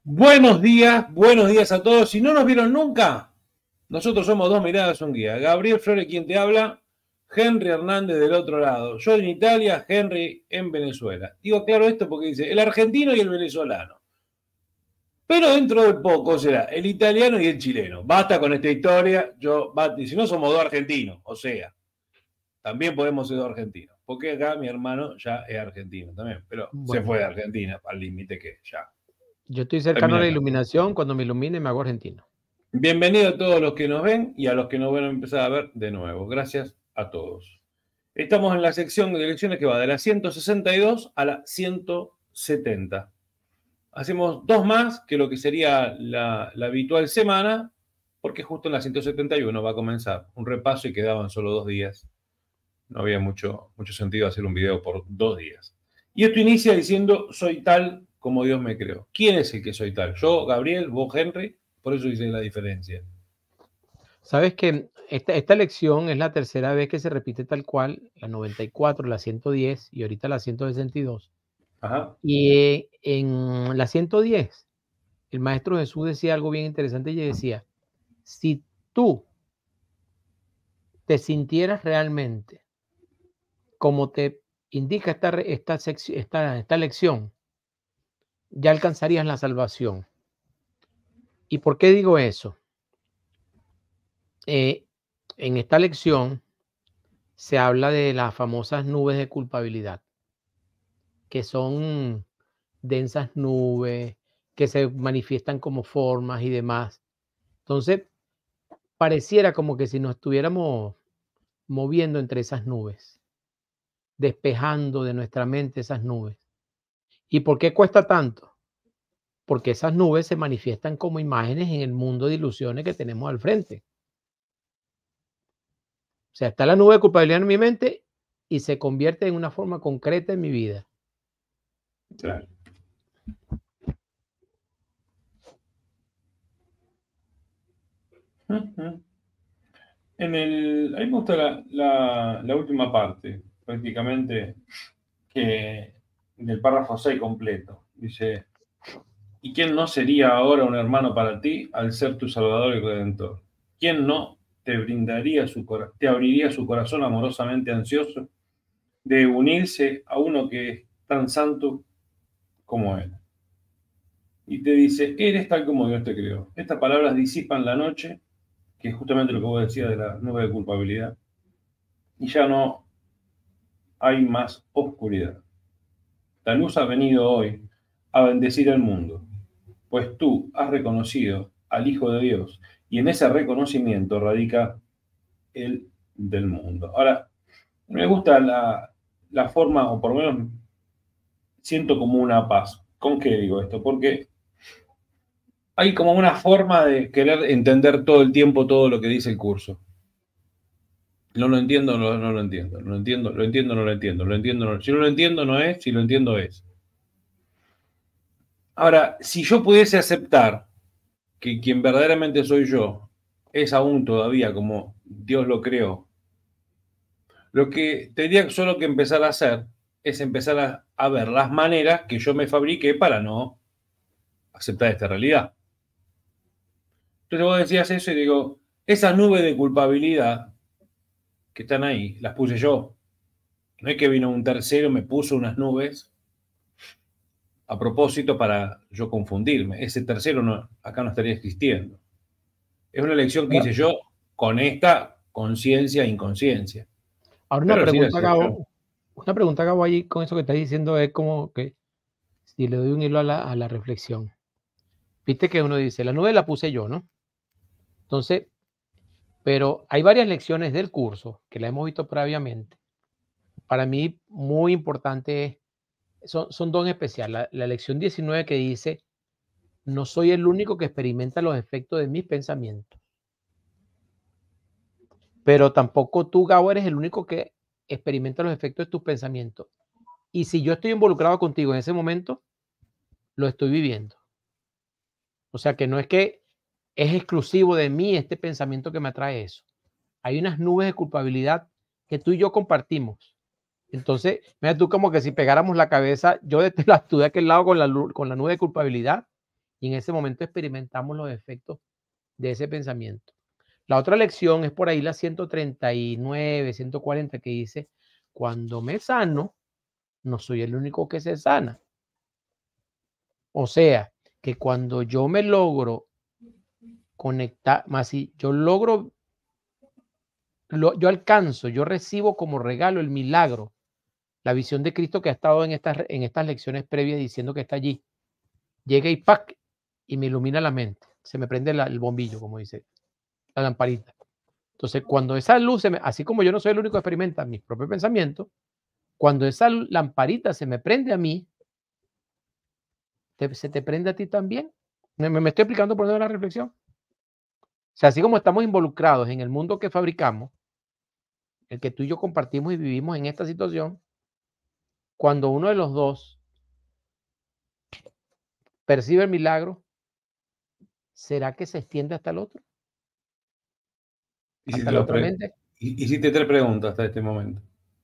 Buenos días a todos. Si no nos vieron nunca, nosotros somos Dos Miradas, un Guía. Gabriel Flores, quien te habla, Henry Hernández del otro lado. Yo en Italia, Henry en Venezuela. Digo claro esto porque dice el argentino y el venezolano. Pero dentro de poco será el italiano y el chileno. Basta con esta historia. Si no somos dos argentinos, o sea, también podemos ser dos argentinos. Porque acá mi hermano ya es argentino también, pero se Bueno, fue de Argentina al límite que ya yo estoy cercano a termina la acá. iluminación. Cuando me ilumine, me hago argentino. Bienvenido a todos los que nos ven y a los que nos van a empezar a ver de nuevo. Gracias a todos. Estamos en la sección de elecciones que va de la 162 a la 170. Hacemos dos más que lo que sería la habitual semana, porque justo en la 171 va a comenzar un repaso y quedaban solo 2 días. No había mucho sentido hacer un video por 2 días. Y esto inicia diciendo, soy tal como Dios me creó. ¿Quién es el que soy tal? Yo, Gabriel, vos, Henry. Por eso dice la diferencia. Sabes que esta elección es la tercera vez que se repite tal cual, la 94, la 110 y ahorita la 162. Ajá. Y en la 110, el Maestro Jesús decía algo bien interesante y decía, si tú te sintieras realmente como te indica esta lección, ya alcanzarías la salvación. ¿Y por qué digo eso? En esta lección se habla de las famosas nubes de culpabilidad, que son densas nubes que se manifiestan como formas y demás. Entonces, pareciera como que si nos estuviéramos moviendo entre esas nubes, despejando de nuestra mente esas nubes. ¿Y por qué cuesta tanto? Porque esas nubes se manifiestan como imágenes en el mundo de ilusiones que tenemos al frente. O sea, está la nube de culpabilidad en mi mente y se convierte en una forma concreta en mi vida. Claro. Ahí me gusta la última parte, prácticamente, del párrafo 6 completo. Dice, ¿y quién no sería ahora un hermano para ti al ser tu Salvador y Redentor? ¿Quién no te te abriría su corazón amorosamente ansioso de unirse a uno que es tan santo como él? Y te dice, eres tal como Dios te creó. Estas palabras disipan la noche, que es justamente lo que vos decías de la nube de culpabilidad, y ya no hay más oscuridad. La luz ha venido hoy a bendecir el mundo, pues tú has reconocido al Hijo de Dios, y en ese reconocimiento radica el del mundo. Ahora, me gusta la forma, o por lo menos siento como una paz. ¿Con qué digo esto? Porque hay como una forma de querer entender todo el tiempo todo lo que dice el curso. No lo entiendo, no lo entiendo. Lo entiendo, no lo entiendo. Lo entiendo, no. Si no lo entiendo, no es. Si lo entiendo, es. Ahora, si yo pudiese aceptar que quien verdaderamente soy yo es aún todavía como Dios lo creó, lo que tendría solo que empezar a hacer es empezar a ver las maneras que yo me fabriqué para no aceptar esta realidad. Entonces vos decías eso y digo, esas nubes de culpabilidad que están ahí, las puse yo. No es que vino un tercero, me puso unas nubes a propósito para yo confundirme. Ese tercero acá no estaría existiendo. Es una elección que Ahora, hice yo con esta conciencia e inconsciencia. ahora Pero sí la hice yo. una pregunta, Gabo, ahí con eso que estás diciendo es como que si le doy un hilo a la reflexión. Viste que uno dice, la nube la puse yo, ¿no? Entonces, pero hay varias lecciones del curso que la hemos visto previamente. Para mí, muy importante, son dos en especial. La lección 19 que dice, no soy el único que experimenta los efectos de mis pensamientos. Pero tampoco tú, Gabo, eres el único que experimenta los efectos de tus pensamientos. Y si yo estoy involucrado contigo en ese momento, lo estoy viviendo. O sea que no es que es exclusivo de mí este pensamiento que me atrae eso. Hay unas nubes de culpabilidad que tú y yo compartimos. Entonces, mira tú como que si pegáramos la cabeza, tú de aquel lado con la nube de culpabilidad y en ese momento experimentamos los efectos de ese pensamiento. La otra lección es por ahí la 139, 140, que dice, cuando me sano, no soy el único que se sana. O sea, que cuando yo me logro conectar, más si yo logro, yo alcanzo, yo recibo como regalo el milagro, la visión de Cristo que ha estado en estas lecciones previas diciendo que está allí. Llega y ¡pac! Y me ilumina la mente. Se me prende el bombillo, como dice, la lamparita. Entonces, cuando esa luz, así como yo no soy el único que experimenta mis propios pensamientos, cuando esa lamparita se me prende a mí, se te prende a ti también. Me estoy explicando por la reflexión. O sea, así como estamos involucrados en el mundo que fabricamos, el que tú y yo compartimos y vivimos en esta situación, cuando uno de los dos percibe el milagro, ¿será que se extiende hasta el otro? Hasta la otra mente. Hiciste 3 preguntas hasta este momento.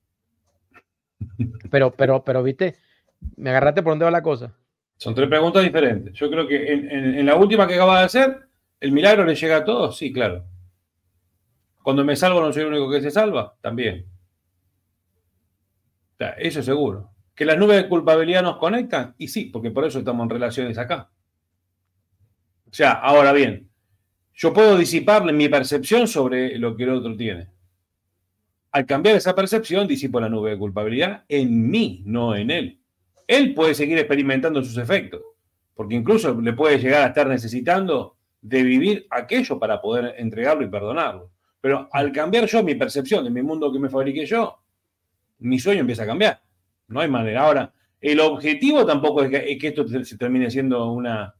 Pero, viste, me agarraste por dónde va la cosa. Son 3 preguntas diferentes. Yo creo que en la última que acabas de hacer, ¿el milagro le llega a todos? Sí, claro. Cuando me salvo, ¿no soy el único que se salva? También. O sea, eso es seguro. ¿Que las nubes de culpabilidad nos conectan? Y sí, porque por eso estamos en relaciones acá. O sea, ahora bien, yo puedo disiparle mi percepción sobre lo que el otro tiene. Al cambiar esa percepción, disipo la nube de culpabilidad en mí, no en él. Él puede seguir experimentando sus efectos, porque incluso le puede llegar a estar necesitando de vivir aquello para poder entregarlo y perdonarlo. Pero al cambiar yo mi percepción de mi mundo que me fabriqué yo, mi sueño empieza a cambiar. No hay manera. Ahora, el objetivo tampoco es que esto se termine siendo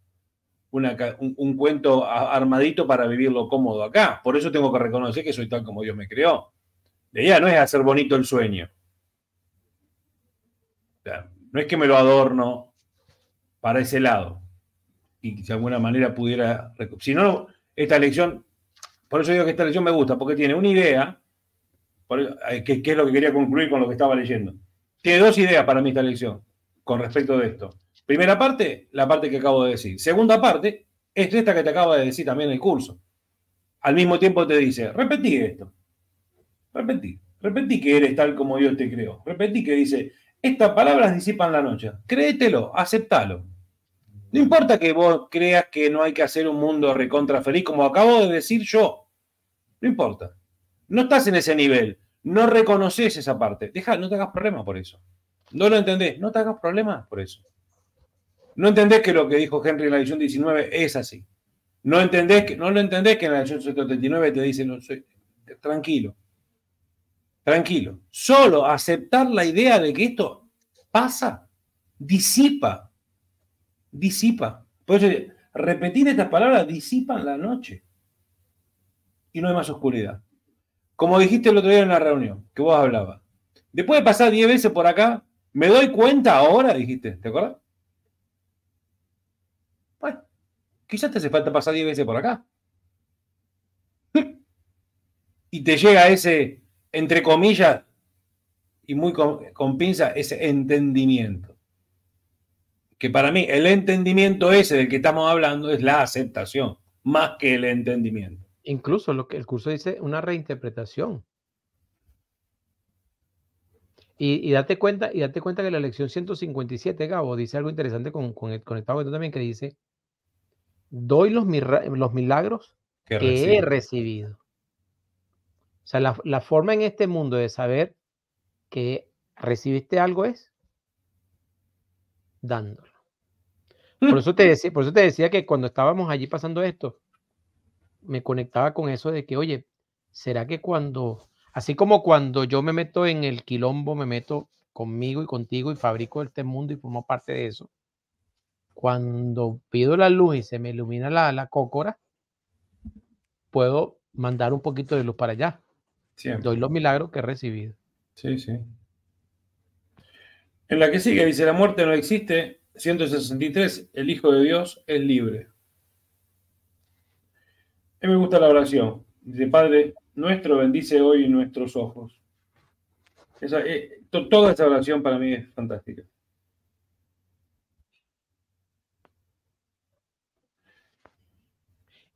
un cuento armadito para vivirlo cómodo acá. Por eso tengo que reconocer que soy tal como Dios me creó. La idea no es hacer bonito el sueño. O sea, no es que me lo adorno para ese lado y de alguna manera pudiera... Si no, esta lección, por eso digo que esta lección me gusta, porque tiene una idea, que es lo que quería concluir con lo que estaba leyendo. Tiene 2 ideas para mí esta lección con respecto de esto. Primera parte, la parte que acabo de decir. Segunda parte, es esta que te acabo de decir también en el curso. Al mismo tiempo te dice, repetí esto. Repetí que eres tal como Dios te creó. Repetí que dice, estas palabras disipan la noche. Créetelo, aceptalo. No importa que vos creas que no hay que hacer un mundo recontra feliz, como acabo de decir yo. No importa. No estás en ese nivel. No reconoces esa parte. No te hagas problema por eso. No lo entendés. No te hagas problema por eso. No entendés que lo que dijo Henry en la edición 19 es así. No lo entendés que en la edición 139 te dice, no, tranquilo. Tranquilo. Solo aceptar la idea de que esto pasa, disipa. Por eso, repetir estas palabras disipan la noche. Y no hay más oscuridad. Como dijiste el otro día en la reunión, que vos hablabas. Después de pasar 10 veces por acá, me doy cuenta ahora, dijiste, ¿te acuerdas? Bueno, quizás te hace falta pasar 10 veces por acá. Y te llega ese, entre comillas, y muy con pinza, ese entendimiento. Que para mí el entendimiento ese del que estamos hablando es la aceptación, más que el entendimiento. Incluso lo que el curso dice, una reinterpretación. Y date cuenta que la lección 157, Gabo, dice algo interesante conectado con esto también, que dice, doy los milagros que he recibido. O sea, la forma en este mundo de saber que recibiste algo es dándolo. Por eso te decía que cuando estábamos allí pasando esto, me conectaba con eso de que, oye, ¿será que así como cuando yo me meto en el quilombo, me meto conmigo y contigo y fabrico este mundo y formo parte de eso? Cuando pido la luz y se me ilumina la cócora, puedo mandar un poquito de luz para allá. Siempre. Doy los milagros que he recibido. Sí, sí. En la que sigue dice, la muerte no existe. 163, el Hijo de Dios es libre. A mí me gusta la oración. Dice, Padre nuestro, bendice hoy nuestros ojos. Toda esta oración para mí es fantástica.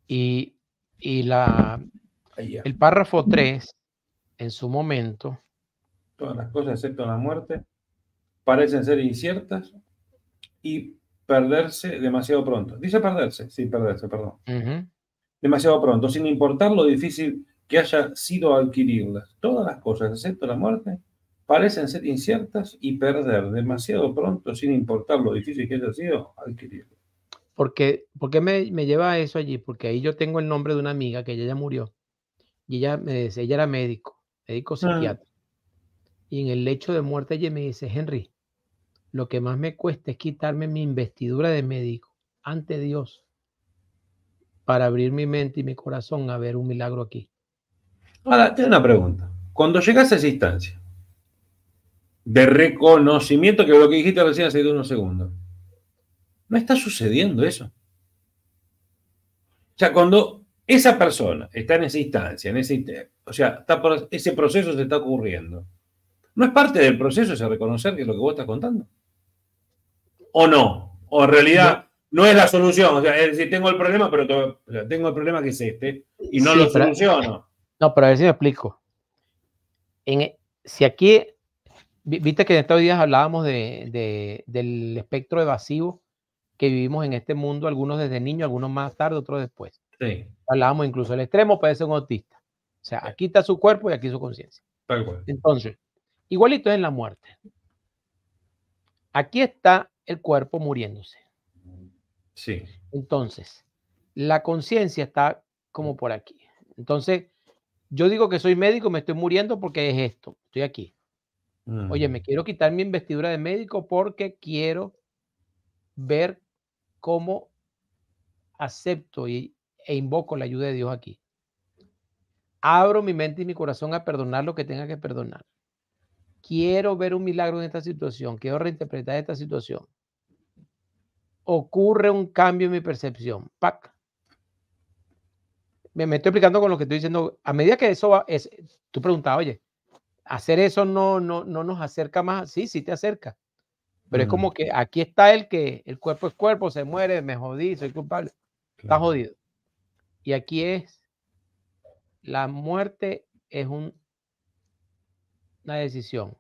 Y Ahí ya. el párrafo 3, en su momento, Todas las cosas excepto la muerte parecen ser inciertas y perderse demasiado pronto. Dice perderse, sí, perderse, perdón. Demasiado pronto, sin importar lo difícil que haya sido adquirirlas. Todas las cosas excepto la muerte parecen ser inciertas y perder demasiado pronto, sin importar lo difícil que haya sido adquirirlas. ¿Por qué me lleva a eso allí? Porque ahí yo tengo el nombre de una amiga que ella ya murió, y ella me decía, ella era médico psiquiatra, y en el lecho de muerte ella me dice: "Henry, lo que más me cuesta es quitarme mi investidura de médico ante Dios para abrir mi mente y mi corazón a ver un milagro aquí". Ahora, tengo una pregunta. Cuando llegas a esa instancia de reconocimiento, que lo que dijiste recién hace unos segundos, ¿no está sucediendo eso? O sea, cuando esa persona está en esa instancia, o sea, ese proceso se está ocurriendo, ¿no es parte del proceso ese reconocer que es lo que vos estás contando? ¿O no? ¿O en realidad no es la solución? O sea, es decir, tengo el problema, pero tengo el problema que es este, y no Sí, lo soluciono. no, pero a ver si me explico. Si aquí, viste que en estos días hablábamos del espectro evasivo que vivimos en este mundo, algunos desde niños, algunos más tarde, otros después. Sí. Hablábamos incluso, el extremo puede ser un autista. O sea, aquí está su cuerpo y aquí su conciencia. Tal cual. Entonces, igualito es en la muerte. Aquí está el cuerpo muriéndose. Sí. Entonces, la conciencia está como por aquí. Entonces, yo digo que soy médico, me estoy muriendo porque es esto, estoy aquí. Oye, me quiero quitar mi investidura de médico porque quiero ver cómo acepto e invoco la ayuda de Dios aquí. Abro mi mente y mi corazón a perdonar lo que tenga que perdonar. Quiero ver un milagro en esta situación, quiero reinterpretar esta situación. Ocurre un cambio en mi percepción. ¡Pac! Me estoy explicando con lo que estoy diciendo. A medida que eso va, tú preguntabas, oye, hacer eso no nos acerca más. Sí, sí te acerca. Pero es como que aquí está el cuerpo es cuerpo, se muere, me jodí, soy culpable. Está jodido. Y aquí es, la muerte es una decisión.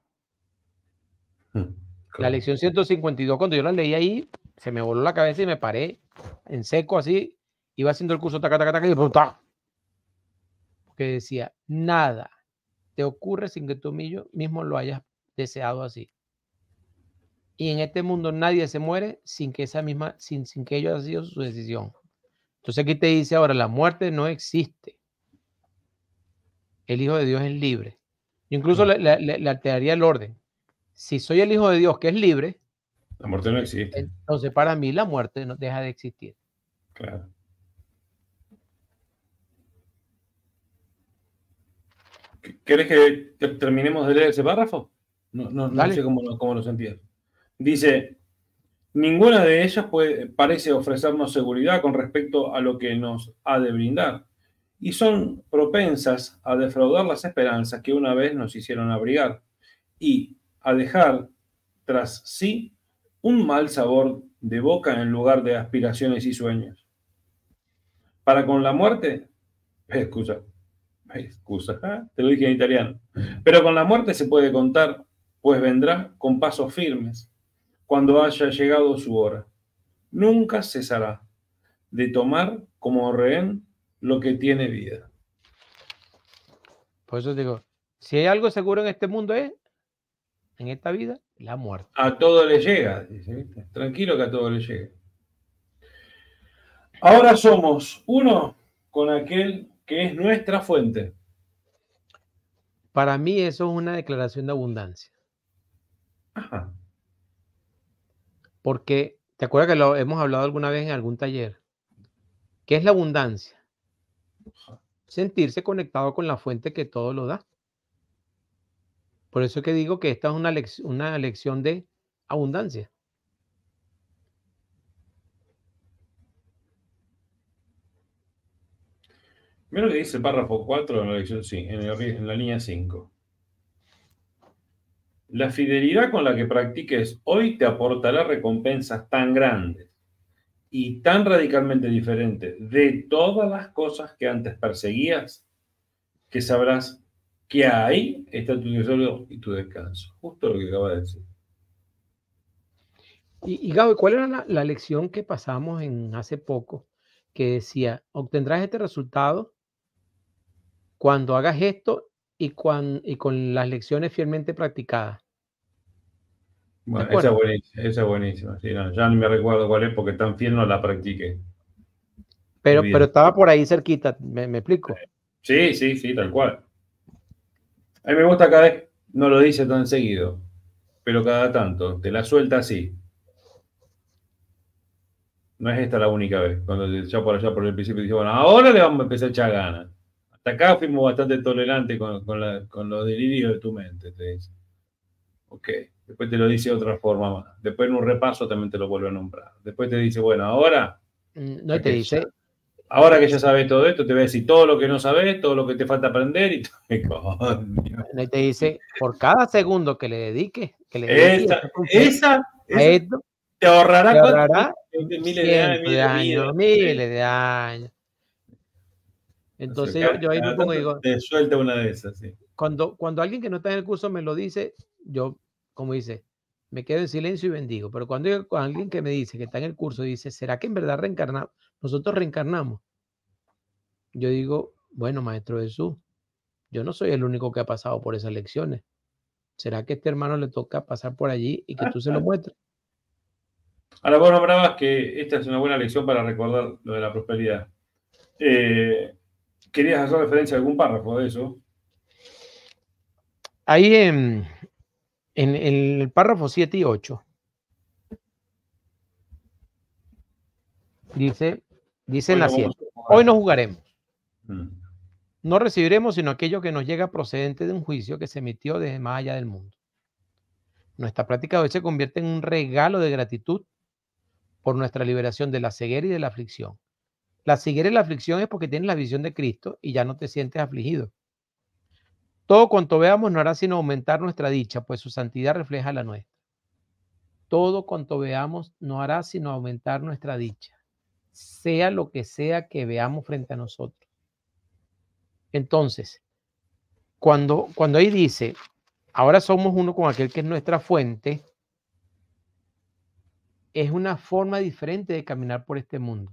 La lección 152, cuando yo la leí ahí, se me voló la cabeza y me paré en seco así, iba haciendo el curso, taca, taca, taca, y ¡pum! Porque decía, nada te ocurre sin que tú mismo lo hayas deseado así. Y en este mundo nadie se muere sin que sin que ello haya sido su decisión. Entonces aquí te dice ahora, la muerte no existe. El Hijo de Dios es libre. Incluso le alteraría el orden. Si soy el Hijo de Dios que es libre, La muerte no existe. entonces para mí la muerte no deja de existir. Claro. ¿Querés que terminemos de leer ese párrafo? No sé cómo lo sentías. Dice, ninguna de ellas parece ofrecernos seguridad con respecto a lo que nos ha de brindar, y son propensas a defraudar las esperanzas que una vez nos hicieron abrigar, y a dejar tras sí un mal sabor de boca en lugar de aspiraciones y sueños. Para con la muerte, excusa, te lo dije en italiano, pero con la muerte se puede contar, pues vendrá con pasos firmes cuando haya llegado su hora. Nunca cesará de tomar como rehén lo que tiene vida. Por eso digo, si hay algo seguro en este mundo en esta vida, la muerte. A todo le llega, dice, ¿viste? Tranquilo que a todo le llega. Ahora somos uno con aquel que es nuestra fuente. Para mí eso es una declaración de abundancia. Ajá. Porque, ¿te acuerdas que lo hemos hablado alguna vez en algún taller? ¿Qué es la abundancia? Sentirse conectado con la fuente que todo lo da. Por eso es que digo que esta es una lección de abundancia. Mira lo que dice el párrafo 4 en la lección, en la línea 5. La fidelidad con la que practiques hoy te aportará recompensas tan grandes y tan radicalmente diferente de todas las cosas que antes perseguías, que sabrás que ahí está tu tesoro y tu descanso. Justo lo que acaba de decir. Y Gaby, ¿cuál era la lección que pasamos en hace poco? Que decía, obtendrás este resultado cuando hagas esto y con las lecciones fielmente practicadas. ¿De Bueno, acuerdo? esa es buenísima. Sí, no, ya no me recuerdo cuál es porque tan fiel no la practiqué. Pero Olvídate. estaba por ahí cerquita, ¿me explico? Sí, sí, sí, tal cual. A mí me gusta cada vez, no lo dice tan seguido, pero cada tanto, te la suelta así. No es esta la única vez. Cuando ya por allá por el principio dije, bueno, ahora le vamos a empezar a echar ganas. Hasta acá fuimos bastante tolerantes con los delirios de tu mente, te dice. Ok. Después te lo dice de otra forma más. Después en un repaso también te lo vuelve a nombrar. Después te dice, bueno, ahora, No, y te dice, ahora que ya sabes todo esto, te voy a decir todo lo que no sabes, todo lo que te falta aprender y todo. no, y te dice, por cada segundo que le dediques, Esa, esa, a esa esto, te ahorrará te cuántos ahorrará miles de años, cientos de años, sí. miles de años. O sea, Entonces yo ahí me cada pongo y tanto digo, te suelta una de esas, sí. cuando alguien que no está en el curso me lo dice, yo, como dice, me quedo en silencio y bendigo. Pero cuando alguien que me dice que está en el curso dice, ¿será que en verdad reencarnamos? Nosotros reencarnamos. Yo digo, bueno, Maestro Jesús, yo no soy el único que ha pasado por esas lecciones. ¿Será que a este hermano le toca pasar por allí y que tú se lo muestres? Ahora vos nombrabas que esta es una buena lección para recordar lo de la prosperidad. ¿Querías hacer referencia a algún párrafo de eso? Ahí en el párrafo 7 y 8 dice en Hoy la no vamos 7, a hoy no jugar. jugaremos, Mm. no recibiremos sino aquello que nos llega procedente de un juicio que se emitió desde más allá del mundo. Nuestra práctica hoy se convierte en un regalo de gratitud por nuestra liberación de la ceguera y de la aflicción. La ceguera y la aflicción es porque tienes la visión de Cristo y ya no te sientes afligido. Todo cuanto veamos no hará sino aumentar nuestra dicha, pues su santidad refleja la nuestra. Todo cuanto veamos no hará sino aumentar nuestra dicha, sea lo que sea que veamos frente a nosotros. Entonces, cuando ahí dice, ahora somos uno con aquel que es nuestra fuente, es una forma diferente de caminar por este mundo.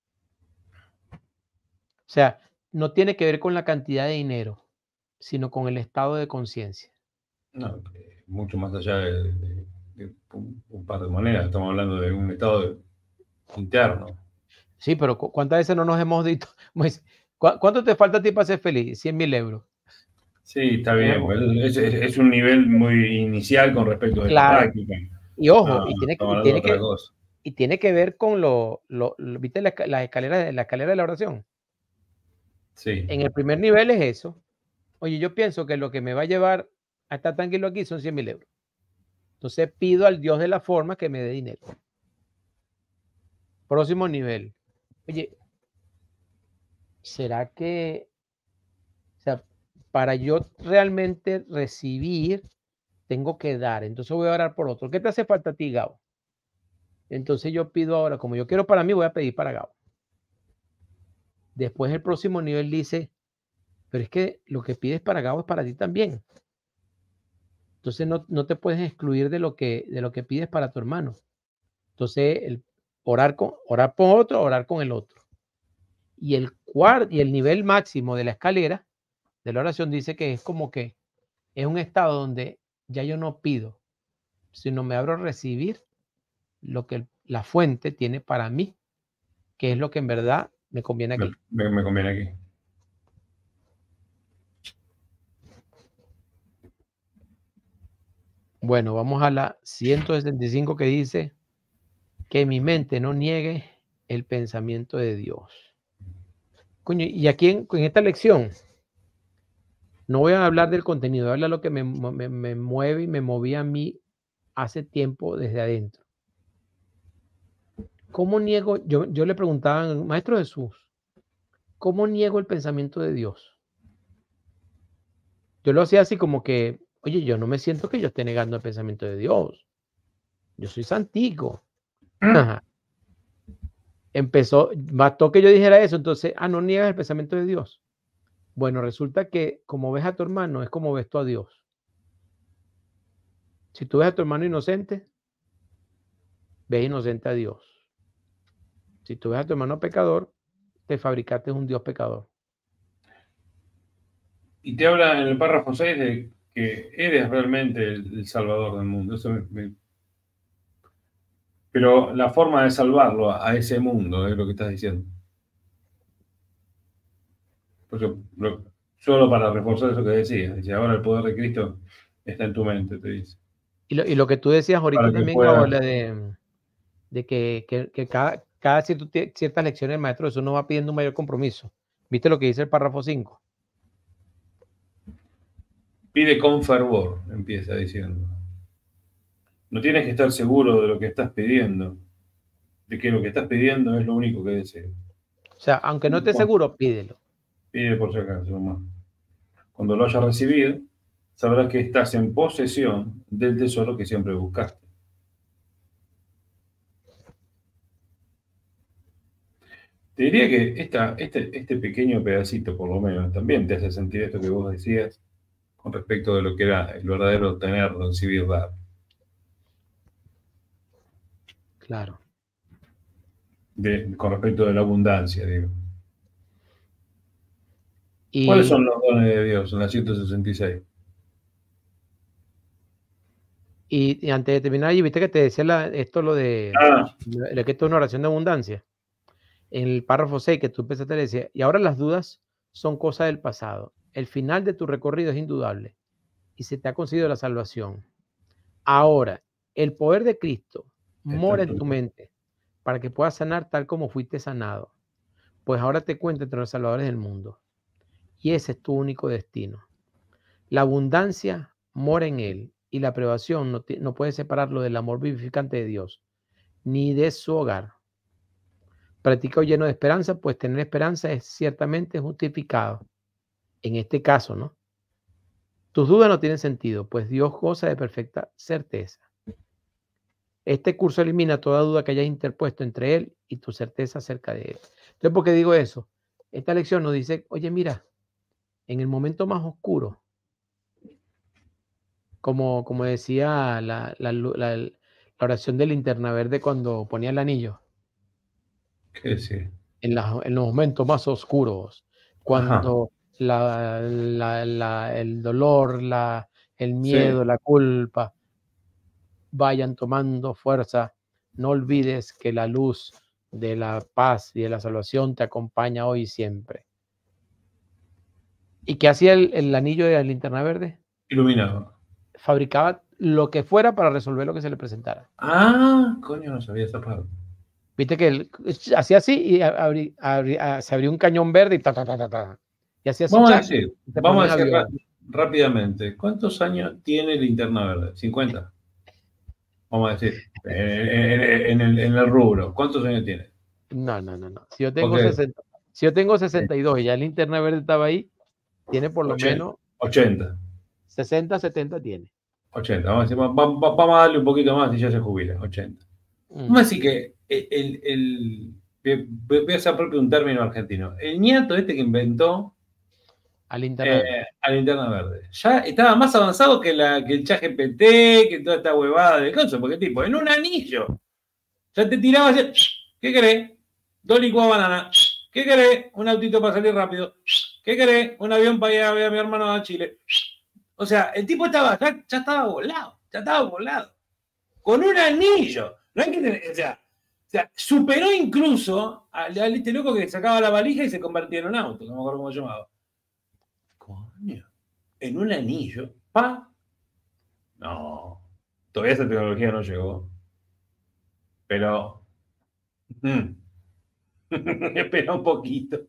O sea, no tiene que ver con la cantidad de dinero, sino con el estado de conciencia. No, mucho más allá de un par de monedas. Estamos hablando de un estado interno. Sí, pero ¿cuántas veces no nos hemos dicho? Pues, ¿cuánto te falta a ti para ser feliz? 100.000 euros. Sí, está bien. Es un nivel muy inicial con respecto a esta Claro. práctica. Y ojo, No, estamos y hablando de tiene otra que, cosa. y tiene que ver con ¿viste la escalera de la oración? Sí. En el primer nivel es eso. Oye, yo pienso que lo que me va a llevar a estar tranquilo aquí son 100.000 euros. Entonces pido al Dios de la forma que me dé dinero. Próximo nivel. Oye, ¿será que, o sea, para yo realmente recibir, tengo que dar? Entonces voy a orar por otro. ¿Qué te hace falta a ti, Gabo? Entonces yo pido ahora, como yo quiero para mí, voy a pedir para Gabo. Después el próximo nivel dice, pero es que lo que pides para Gabo es para ti también. Entonces no te puedes excluir de lo que pides para tu hermano. Entonces, orar por otro, orar con el otro. Y el nivel máximo de la escalera de la oración dice que es como que es un estado donde ya yo no pido, sino me abro a recibir lo que la fuente tiene para mí, que es lo que en verdad me conviene aquí. Me conviene aquí. Bueno, vamos a la 165 que dice que mi mente no niegue el pensamiento de Dios. Coño, y aquí en esta lección no voy a hablar del contenido, voy a hablar de lo que me mueve y me movía a mí hace tiempo desde adentro. ¿Cómo niego? Yo le preguntaba, Maestro Jesús, ¿cómo niego el pensamiento de Dios? Yo lo hacía así como que, oye, yo no me siento que yo esté negando el pensamiento de Dios. Yo soy santico. bastó que yo dijera eso, entonces, no niegas el pensamiento de Dios. Bueno, resulta que como ves a tu hermano, es como ves tú a Dios. Si tú ves a tu hermano inocente, ves inocente a Dios. Si tú ves a tu hermano pecador, te fabricaste un Dios pecador. Y te habla en el párrafo 6 de que eres realmente el salvador del mundo. Pero la forma de salvarlo a ese mundo es lo que estás diciendo. Porque solo para reforzar eso que decías. Dice, ahora el poder de Cristo está en tu mente, te dice. Y lo que tú decías ahorita Para que también, puedas. Paola, de que cada ciertas lecciones el maestro Jesús nos va pidiendo un mayor compromiso. ¿Viste lo que dice el párrafo 5? Pide con fervor, empieza diciendo. No tienes que estar seguro de lo que estás pidiendo, de que lo que estás pidiendo es lo único que deseas. O sea, aunque no estés seguro, pídelo. Pide por si acaso, nomás. Cuando lo hayas recibido, sabrás que estás en posesión del tesoro que siempre buscaste. Te diría que este pequeño pedacito, por lo menos, también te hace sentir esto que vos decías con respecto de lo que era el verdadero tener, recibir, dar. Claro. Con respecto de la abundancia, digo. ¿Cuáles Y, son los dones de Dios en la 166? y antes de terminar, y viste que te decía esto, lo que esto es una oración de abundancia. En el párrafo 6 que tú empezaste a decir, y ahora las dudas son cosas del pasado. El final de tu recorrido es indudable y se te ha concedido la salvación. Ahora, el poder de Cristo mora en tu mente para que puedas sanar tal como fuiste sanado. Pues ahora te cuento entre los salvadores del mundo. Y ese es tu único destino. La abundancia mora en él y la privación no puede separarlo del amor vivificante de Dios, ni de su hogar. Practica lleno de esperanza, pues tener esperanza es ciertamente justificado. En este caso, ¿no? Tus dudas no tienen sentido, pues Dios goza de perfecta certeza. Este curso elimina toda duda que hayas interpuesto entre Él y tu certeza acerca de Él. Entonces, ¿por qué digo eso? Esta lección nos dice, oye, mira, en el momento más oscuro, como decía la oración de Linterna Verde cuando ponía el anillo, ¿Qué decir? en los momentos más oscuros, Ajá, cuando el dolor, el sí. miedo, la culpa vayan tomando fuerza, no olvides que la luz de la paz y de la salvación te acompaña hoy y siempre. ¿Y qué hacía el anillo de la linterna verde? Iluminado. Fabricaba lo que fuera para resolver lo que se le presentara. Coño, no sabía esa parte. Viste que él hacía así y se abría un cañón verde y y hacía así, chac, y se Vamos a ponían decir aviones. rápidamente, ¿cuántos años tiene Linterna Verde? 50. Vamos a decir, en el rubro, ¿cuántos años tiene? No. Si yo tengo Porque 60, si yo tengo 62 y ya la linterna verde estaba ahí, tiene por lo 80, menos 80, 60, 70 tiene. 80. Vamos a decir, vamos a darle un poquito más y ya se jubila, 80. Vamos a decir que voy a usar propio un término argentino. El ñato este que inventó A linterna verde. a Linterna Verde. Ya estaba más avanzado que el ChatGPT, que toda esta huevada de cosas, porque tipo, en un anillo, ya te tiraba así, ¿qué querés? 2 licuados de banana, ¿qué querés? Un autito para salir rápido, ¿qué querés? Un avión para ir a ver a mi hermano a Chile. O sea, el tipo estaba, ya estaba volado, con un anillo. No hay que tener, o sea, superó incluso al este loco que sacaba la valija y se convertía en un auto, no me acuerdo cómo se llamaba. Coño, en un anillo, pa. No, todavía esa tecnología no llegó. Pero, espera un poquito.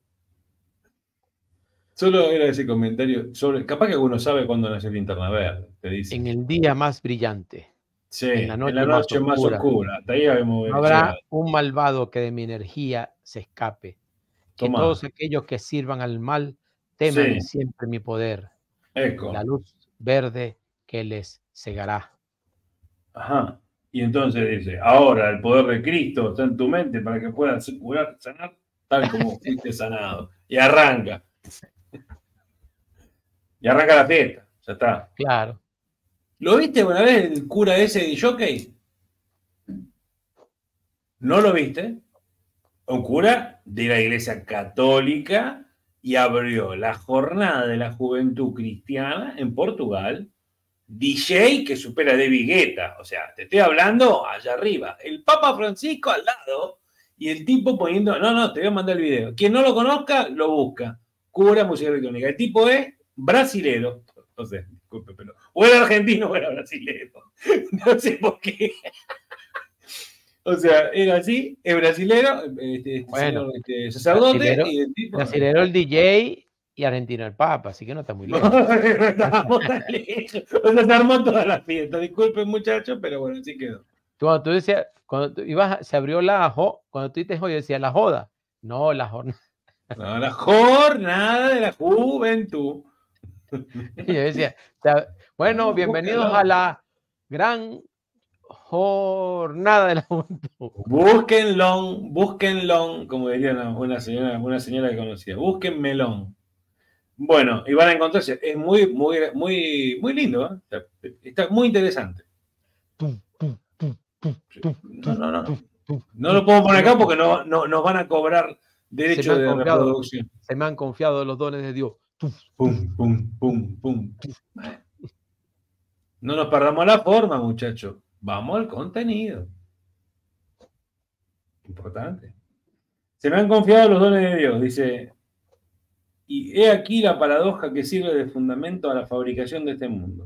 Solo era ese comentario sobre, capaz que alguno sabe cuándo nació Linterna Verde, te dice. En el día más brillante, Sí, en la en la noche más noche más oscura, oscura, hasta ahí habíamos no llegado. habrá un malvado que de mi energía se escape. Que Tomá, todos aquellos que sirvan al mal teman sí, siempre mi poder y la eco, luz verde que les cegará. ajá. Y entonces dice, ahora el poder de Cristo está en tu mente para que puedas curar, sanar, tal como fuiste sanado. Y arranca. Y arranca la fiesta. Ya está. Claro. ¿Lo viste una vez el cura ese de Jockey? ¿No lo viste? Un cura de la Iglesia Católica y abrió la jornada de la juventud cristiana en Portugal. DJ que supera a David Guetta. O sea, te estoy hablando allá arriba. El Papa Francisco al lado y el tipo poniendo. No, te voy a mandar el video. Quien no lo conozca, lo busca. Cura música electrónica. El tipo es brasilero. No sé, disculpe, pero. O era argentino o era brasilero. No sé por qué. O sea, era así, es brasilero, Bueno, señor, sacerdote, brasilero, y el tipo. brasilero el DJ y argentino el Papa, así que no está muy lejos. No estábamos tan lejos. O sea, se armó toda la fiesta. Disculpen, muchachos, pero bueno, así quedó. Cuando tú decías, cuando tú ibas, se abrió cuando tú dices, oye, decía la joda. No, la jornada. No, la jornada de la juventud. Y yo decía, bueno, No, bienvenidos búsquenlo. a la gran jornada de la juventud. Búsquenlo, como diría una señora que conocía. Búsquenmelón. Bueno, y van a encontrarse. Es muy lindo, ¿eh? O sea, está muy interesante. No lo puedo poner acá porque no nos van a cobrar derecho de reproducción. Se me han confiado los dones de Dios. Pum, pum, pum, pum. No nos perdamos la forma, muchachos. Vamos al contenido. Importante. Se me han confiado los dones de Dios, dice. Y he aquí la paradoja que sirve de fundamento a la fabricación de este mundo.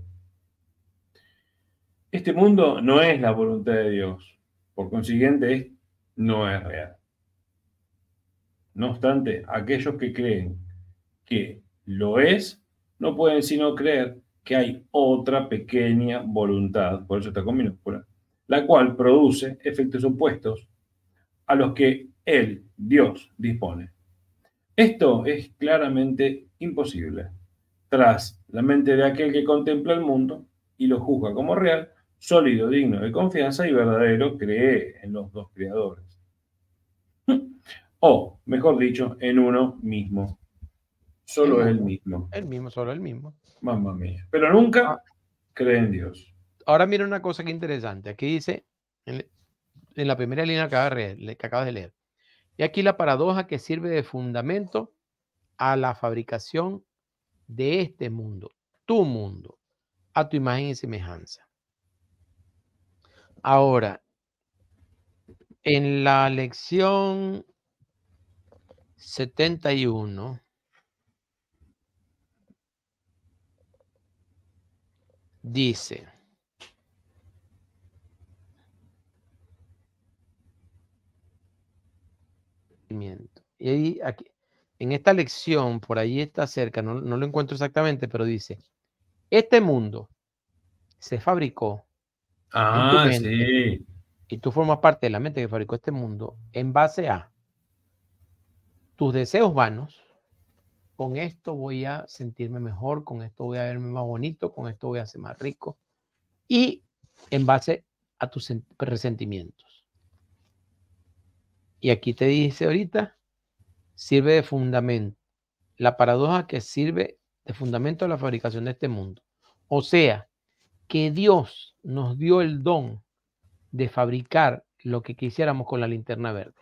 Este mundo no es la voluntad de Dios. Por consiguiente, no es real. No obstante, aquellos que creen que lo es, no pueden sino creer que hay otra pequeña voluntad, por eso está con minúscula, la cual produce efectos opuestos a los que él, Dios, dispone. Esto es claramente imposible. Tras la mente de aquel que contempla el mundo y lo juzga como real, sólido, digno de confianza y verdadero, cree en los dos creadores. O, mejor dicho, en uno mismo. Solo es el mismo. El mismo, solo el mismo. Mamma mía. Pero nunca cree en Dios. Ahora mira una cosa que interesante. Aquí dice, en la primera línea que acabas de leer. Y aquí la paradoja que sirve de fundamento a la fabricación de este mundo, tu mundo, a tu imagen y semejanza. Ahora, en la lección 71, dice, y ahí, aquí, en esta lección, por ahí está cerca, no lo encuentro exactamente, pero dice, este mundo se fabricó en tu mente, sí. y tú formas parte de la mente que fabricó este mundo en base a tus deseos vanos. Con esto voy a sentirme mejor, con esto voy a verme más bonito, con esto voy a ser más rico. Y en base a tus resentimientos. Y aquí te dice ahorita, sirve de fundamento. La paradoja que sirve de fundamento a la fabricación de este mundo. O sea, que Dios nos dio el don de fabricar lo que quisiéramos con la linterna verde.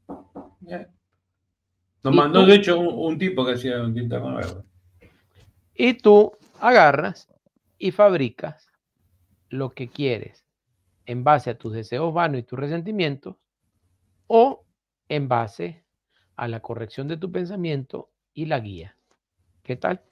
Nos mandó, de hecho, un tipo que hacía un linterna verde. Y tú agarras y fabricas lo que quieres en base a tus deseos vanos y tus resentimientos o en base a la corrección de tu pensamiento y la guía. ¿Qué tal?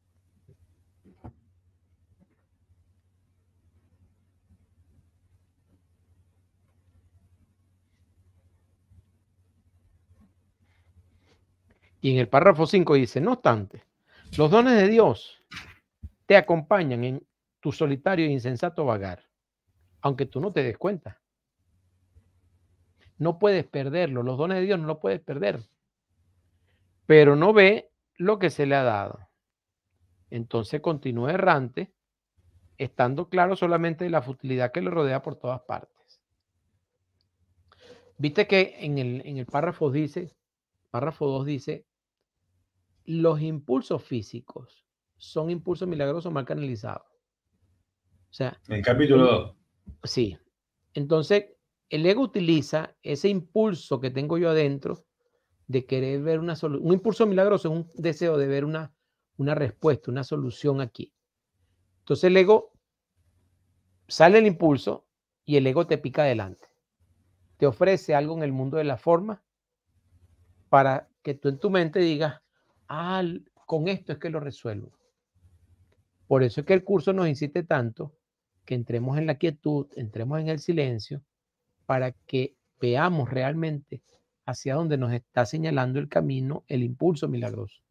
Y en el párrafo 5 dice, no obstante, los dones de Dios te acompañan en tu solitario e insensato vagar, aunque tú no te des cuenta. No puedes perderlo, los dones de Dios no lo puedes perder, pero no ve lo que se le ha dado. Entonces continúa errante, estando claro solamente de la futilidad que le rodea por todas partes. Viste que en el párrafo 2 dice, los impulsos físicos son impulsos milagrosos mal canalizados. O sea, En el capítulo 2. sí. Entonces, el ego utiliza ese impulso que tengo yo adentro de querer ver una solución. Un impulso milagroso es un deseo de ver una respuesta, una solución aquí. Entonces el ego, sale el impulso y el ego te pica adelante. Te ofrece algo en el mundo de la forma para que tú en tu mente digas, con esto es que lo resuelvo. Por eso es que el curso nos insiste tanto que entremos en la quietud, entremos en el silencio, para que veamos realmente hacia dónde nos está señalando el camino, el impulso milagroso.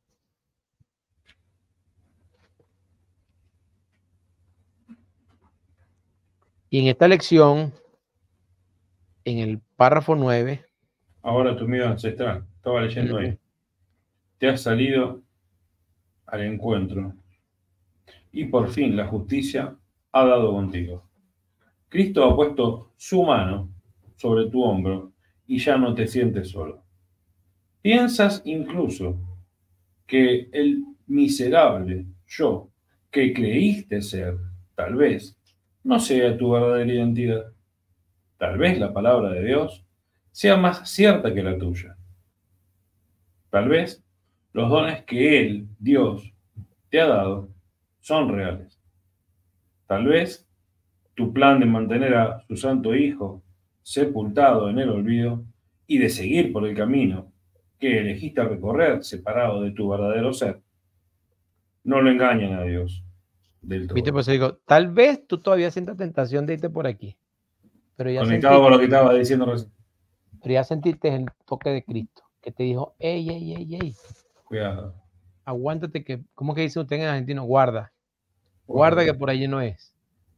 Y en esta lección, en el párrafo 9, Ahora tu miedo ancestral. Estaba leyendo ahí. Te has salido al encuentro y por fin la justicia ha dado contigo. Cristo ha puesto su mano sobre tu hombro y ya no te sientes solo. Piensas incluso que el miserable yo que creíste ser, tal vez, no sea tu verdadera identidad. Tal vez la palabra de Dios sea más cierta que la tuya. Tal vez los dones que Él, Dios, te ha dado son reales. Tal vez tu plan de mantener a su santo Hijo sepultado en el olvido y de seguir por el camino que elegiste recorrer separado de tu verdadero ser, no lo engañan a Dios del viste, todo. pues digo, tal vez tú todavía sientas tentación de irte por aquí, pero Conectado con lo que estaba diciendo recién. sentiste el toque de Cristo, que te dijo, ey, Cuidado. aguántate, que, ¿cómo que dice usted en argentino? Guarda que por allí no es.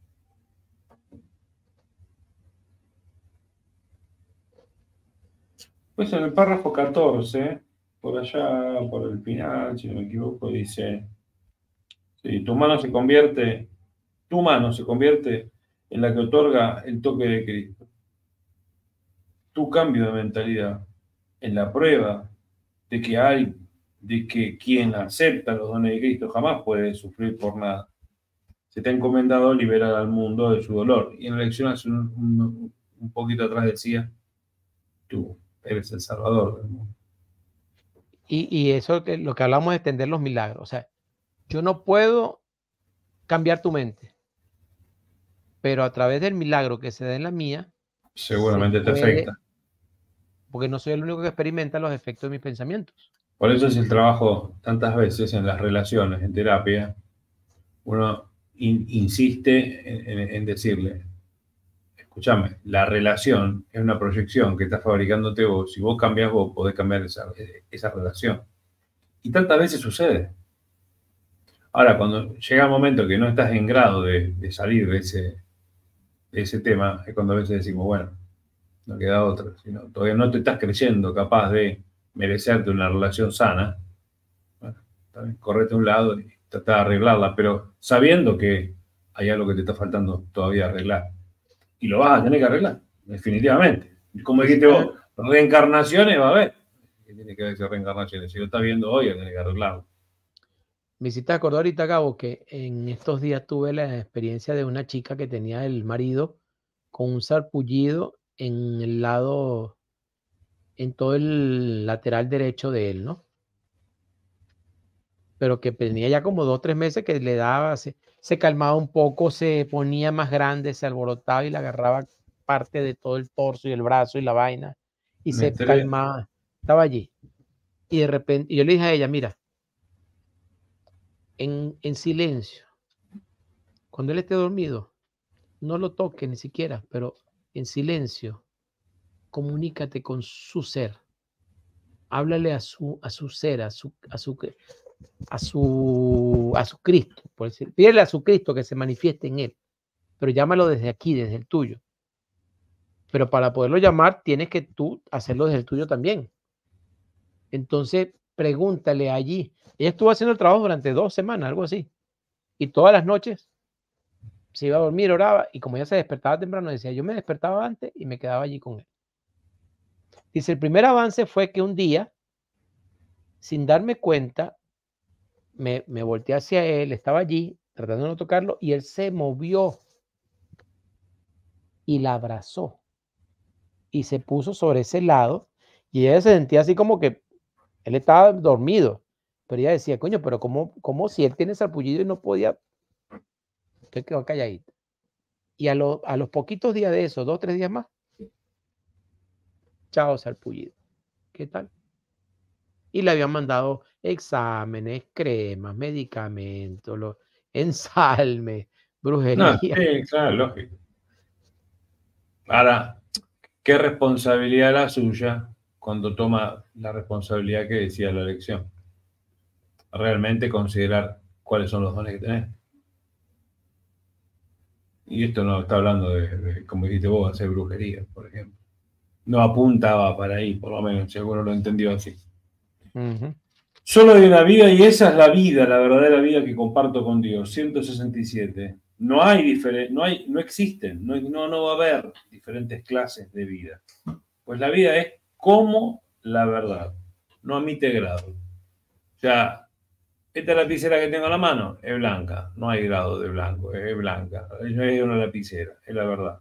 Pues en el párrafo 14, por allá, por el final, si no me equivoco, dice, sí, tu mano se convierte en la que otorga el toque de Cristo. Tu cambio de mentalidad en la prueba de que quien acepta los dones de Cristo jamás puede sufrir por nada. Se te ha encomendado liberar al mundo de su dolor. Y en la lección hace un poquito atrás decía, tú eres el salvador del mundo. Y eso que lo que hablamos de extender los milagros. O sea, yo no puedo cambiar tu mente, pero a través del milagro que se da en la mía, se Seguramente te puede, afecta. porque no soy el único que experimenta los efectos de mis pensamientos. Por eso es el trabajo tantas veces en las relaciones, en terapia, uno insiste en decirle, escúchame, la relación es una proyección que estás fabricándote vos. Si vos cambias vos, podés cambiar esa relación. Y tantas veces sucede. Ahora, cuando llega el momento que no estás en grado de salir de ese tema, es cuando a veces decimos, bueno, no queda otra. Sino, todavía no te estás creyendo capaz de merecerte una relación sana. Bueno, también correte a un lado y trata de arreglarla, pero sabiendo que hay algo que te está faltando todavía arreglar. Y lo vas a tener que arreglar, definitivamente. Como dijiste vos, reencarnaciones va a haber. ¿Qué tiene que ver con reencarnaciones? Si lo estás viendo hoy, tienes que arreglarlo. Me hiciste acordar ahorita, Gabo, que en estos días tuve la experiencia de una chica que tenía el marido con un sarpullido en el lado, en todo el lateral derecho de él, ¿no? Pero que tenía ya como 2 o 3 meses que le daba, se calmaba un poco, se ponía más grande, se alborotaba y le agarraba parte de todo el torso y el brazo y la vaina y Me se enteré. calmaba, estaba allí. Y de repente, y yo le dije a ella, mira, en silencio, cuando él esté dormido, no lo toques ni siquiera, pero en silencio, comunícate con su ser. Háblale a su ser, a su Cristo, por decir. Pídele a su Cristo que se manifieste en él, pero llámalo desde aquí, desde el tuyo. Pero para poderlo llamar, tienes que tú hacerlo desde el tuyo también. Entonces, pregúntale allí. Ella estuvo haciendo el trabajo durante 2 semanas, algo así. Y todas las noches se iba a dormir, oraba, y como ella se despertaba temprano, decía, yo me despertaba antes y me quedaba allí con él. Dice, el primer avance fue que un día, sin darme cuenta, me volteé hacia él, estaba allí, tratando de no tocarlo, y él se movió y la abrazó. Y se puso sobre ese lado, y ella se sentía así como que él estaba dormido. Pero ella decía, coño, pero ¿cómo si él tiene sarpullido y no podía? Entonces quedó calladito. Y a los poquitos días de eso, 2 o 3 días más, chao, sarpullido. ¿Qué tal? Y le habían mandado exámenes, cremas, medicamentos, los ensalmes, No, brujería. sí, claro, lógico. Ahora, ¿qué responsabilidad la suya cuando toma la responsabilidad que decía la elección? Realmente considerar cuáles son los dones que tenés. Y esto no está hablando como dijiste vos, hacer brujería, por ejemplo. No apuntaba para ahí, por lo menos, si alguno lo entendió así. Solo hay una vida y esa es la vida, la verdadera vida que comparto con Dios. 167. No existen, no va a haber diferentes clases de vida. Pues la vida es como la verdad, no admite grado. O sea, esta lapicera que tengo en la mano es blanca, no hay grado de blanco, es blanca. Es una lapicera, es la verdad.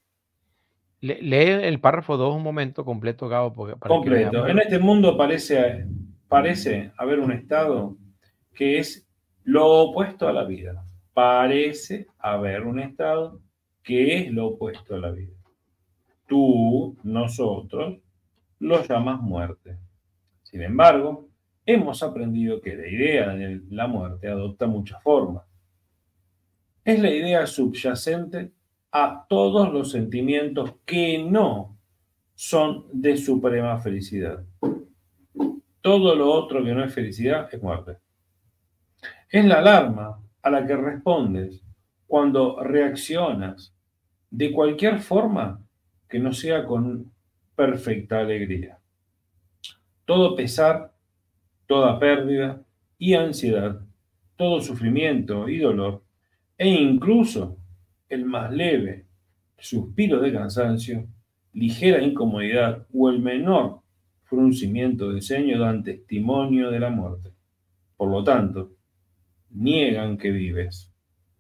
Lee el párrafo 2 un momento completo, Gabo, para que Completo. veamos. En este mundo parece haber un estado que es lo opuesto a la vida. Parece haber un estado que es lo opuesto a la vida. Tú, nosotros, lo llamas muerte. Sin embargo, hemos aprendido que la idea de la muerte adopta muchas formas. Es la idea subyacente a todos los sentimientos que no son de suprema felicidad. Todo lo otro que no es felicidad es muerte. Es la alarma a la que respondes cuando reaccionas de cualquier forma que no sea con perfecta alegría. Todo pesar, toda pérdida y ansiedad, todo sufrimiento y dolor, e incluso el más leve suspiro de cansancio, ligera incomodidad o el menor fruncimiento de ceño dan testimonio de la muerte. Por lo tanto, niegan que vives.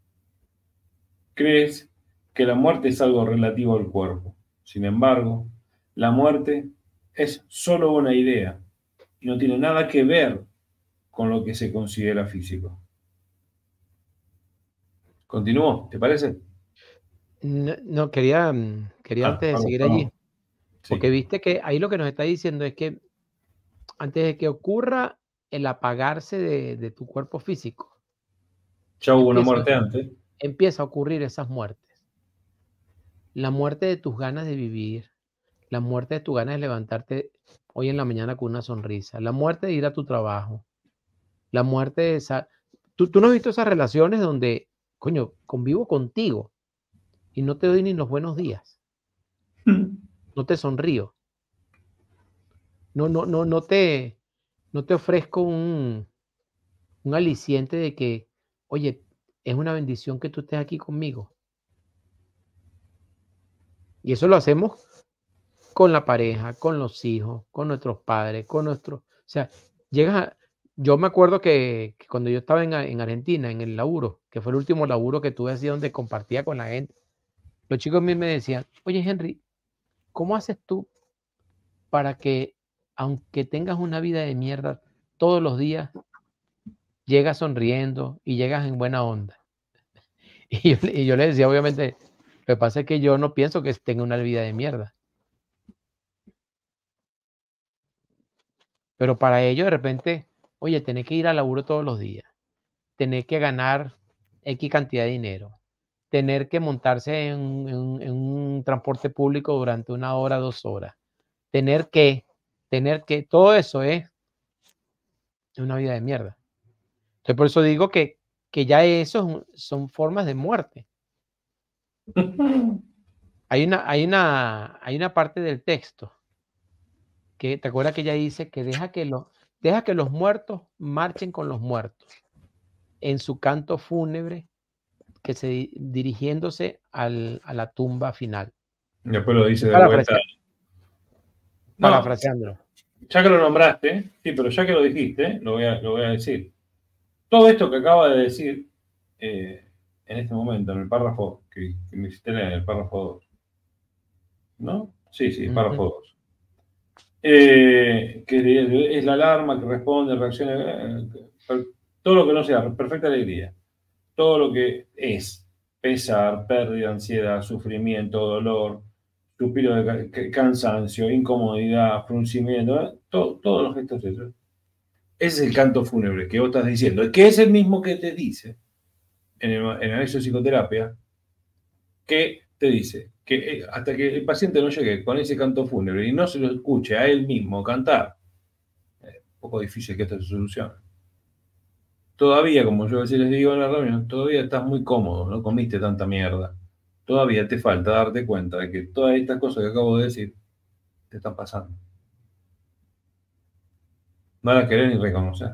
Crees que la muerte es algo relativo al cuerpo. Sin embargo, la muerte es solo una idea y no tiene nada que ver con lo que se considera físico. ¿Continúo? ¿Te parece? No, quería antes de Perdón, seguir allí, perdón. porque Sí. viste que ahí lo que nos está diciendo es que antes de que ocurra el apagarse de tu cuerpo físico, Ya hubo una empieza, muerte antes. empieza a ocurrir esas muertes. La muerte de tus ganas de vivir, la muerte de tus ganas de levantarte hoy en la mañana con una sonrisa, la muerte de ir a tu trabajo, la muerte de esa... ¿Tú no has visto esas relaciones donde, coño, convivo contigo y no te doy ni los buenos días, no te sonrío, no te ofrezco un aliciente de que, oye, es una bendición que tú estés aquí conmigo? Y eso lo hacemos con la pareja, con los hijos, con nuestros padres, con nuestros... O sea, yo me acuerdo que cuando yo estaba en Argentina, en el laburo, que fue el último laburo que tuve así donde compartía con la gente, los chicos a mí me decían, oye Henry, ¿cómo haces tú para que, aunque tengas una vida de mierda todos los días, llegas sonriendo y llegas en buena onda? Y yo le decía, obviamente, lo que pasa es que yo no pienso que tenga una vida de mierda. Pero para ello, de repente, oye, tenés que ir al laburo todos los días, tener que ganar X cantidad de dinero, tener que montarse en un transporte público durante 1 hora, 2 horas, tener que, todo eso es una vida de mierda. Entonces, por eso digo que ya eso son formas de muerte. Hay una parte del texto que, ¿te acuerdas que ella dice que deja que los muertos marchen con los muertos en su canto fúnebre, que dirigiéndose a la tumba final? Después lo dice de Estoy vuelta. parafraseándolo. Ya que lo nombraste, sí, pero ya que lo dijiste, lo voy a decir. Todo esto que acaba de decir, en este momento, en el párrafo que me hiciste leer, en el párrafo 2, ¿no? Sí, párrafo 2. Que es la alarma que responde, reacciona, todo lo que no sea perfecta alegría, todo lo que es pesar, pérdida, ansiedad, sufrimiento, dolor, suspiro de cansancio, incomodidad, fruncimiento, todos los gestos esos. Ese es el canto fúnebre que vos estás diciendo, que es el mismo que te dice en el análisis de psicoterapia, que te dice que hasta que el paciente no llegue con ese canto fúnebre y no se lo escuche a él mismo cantar, es un poco difícil que esto se solucione. Todavía, como yo a veces les digo en la reunión, todavía estás muy cómodo, no comiste tanta mierda. Todavía te falta darte cuenta de que todas estas cosas que acabo de decir te están pasando. No las querés ni reconocer.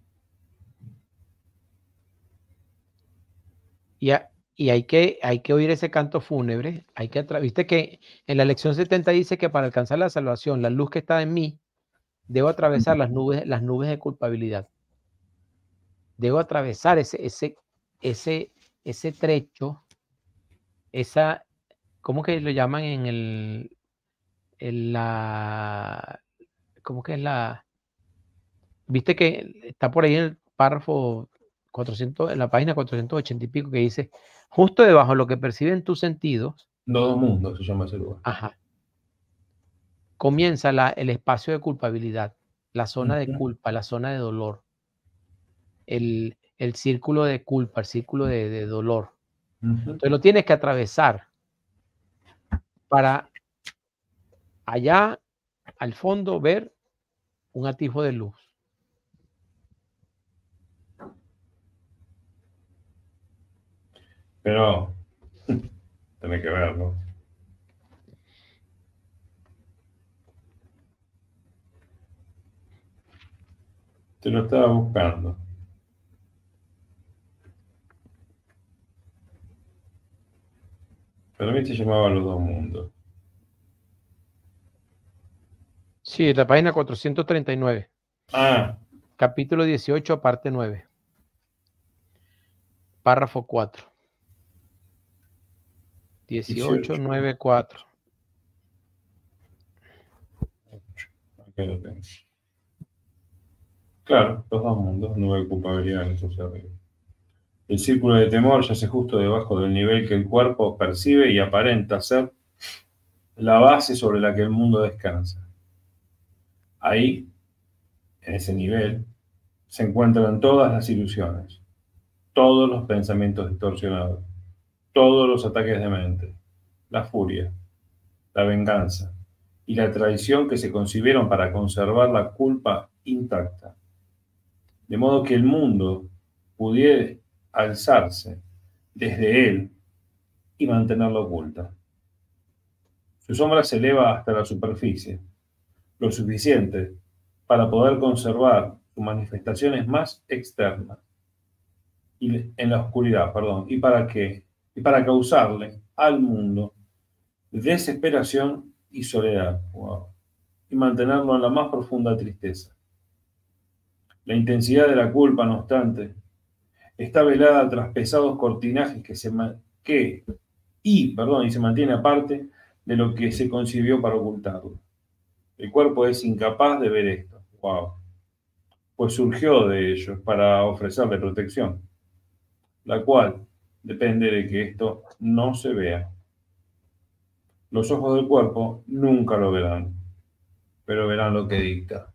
Y hay que oír ese canto fúnebre. Viste que en la lección 70 dice que para alcanzar la salvación, la luz que está en mí, debo atravesar las nubes de culpabilidad. Debo atravesar ese trecho, ¿cómo que lo llaman ¿cómo que es viste que está por ahí en el párrafo 400, en la página 480 y pico, que dice, justo debajo de lo que perciben tus sentidos, Los dos mundos se llama ese lugar. ajá, comienza el espacio de culpabilidad, la zona de culpa, la zona de dolor, el círculo de culpa, el círculo de dolor. Entonces lo tienes que atravesar para allá al fondo ver un atisbo de luz. Pero tenés que verlo. Te lo estaba buscando. Pero a mí se llamaba Los dos mundos. Sí, la página 439. Ah. Capítulo 18, parte 9. Párrafo 4. 18.9.4. Aquí lo tengo. Claro, los dos mundos, nube de culpabilidad en eso hacia arriba. El círculo de temor yace justo debajo del nivel que el cuerpo percibe y aparenta ser la base sobre la que el mundo descansa. Ahí, en ese nivel, se encuentran todas las ilusiones, todos los pensamientos distorsionados, todos los ataques de mente, la furia, la venganza y la traición que se concibieron para conservar la culpa intacta. De modo que el mundo pudiera alzarse desde él y mantenerla oculta. Su sombra se eleva hasta la superficie, lo suficiente para poder conservar sus manifestaciones más externas y en la oscuridad, y para causarle al mundo desesperación y soledad, y mantenerlo en la más profunda tristeza. La intensidad de la culpa, no obstante, está velada tras pesados cortinajes y se mantiene aparte de lo que se concibió para ocultarlo. El cuerpo es incapaz de ver esto, pues surgió de ellos para ofrecerle protección, la cual depende de que esto no se vea. Los ojos del cuerpo nunca lo verán, pero verán lo que dicta.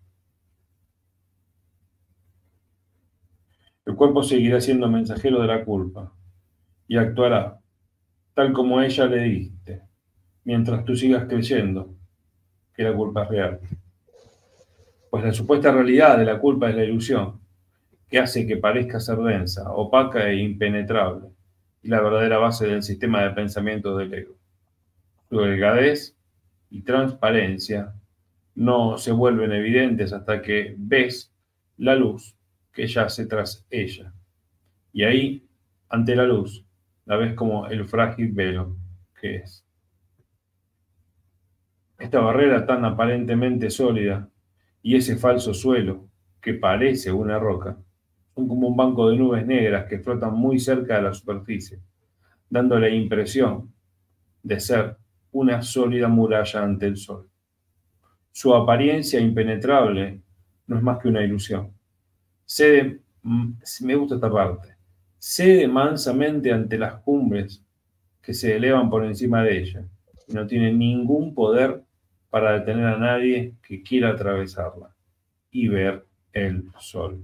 El cuerpo seguirá siendo mensajero de la culpa y actuará tal como ella le dicte, mientras tú sigas creyendo que la culpa es real. Pues la supuesta realidad de la culpa es la ilusión, que hace que parezca ser densa, opaca e impenetrable, y la verdadera base del sistema de pensamiento del ego. Su delgadez y transparencia no se vuelven evidentes hasta que ves la luz que yace tras ella. Y ahí, ante la luz, la ves como el frágil velo que es. Esta barrera tan aparentemente sólida y ese falso suelo que parece una roca son como un banco de nubes negras que flotan muy cerca de la superficie, dando la impresión de ser una sólida muralla ante el sol. Su apariencia impenetrable no es más que una ilusión. Me gusta esta parte, cede mansamente ante las cumbres que se elevan por encima de ella y no tiene ningún poder para detener a nadie que quiera atravesarla y ver el sol.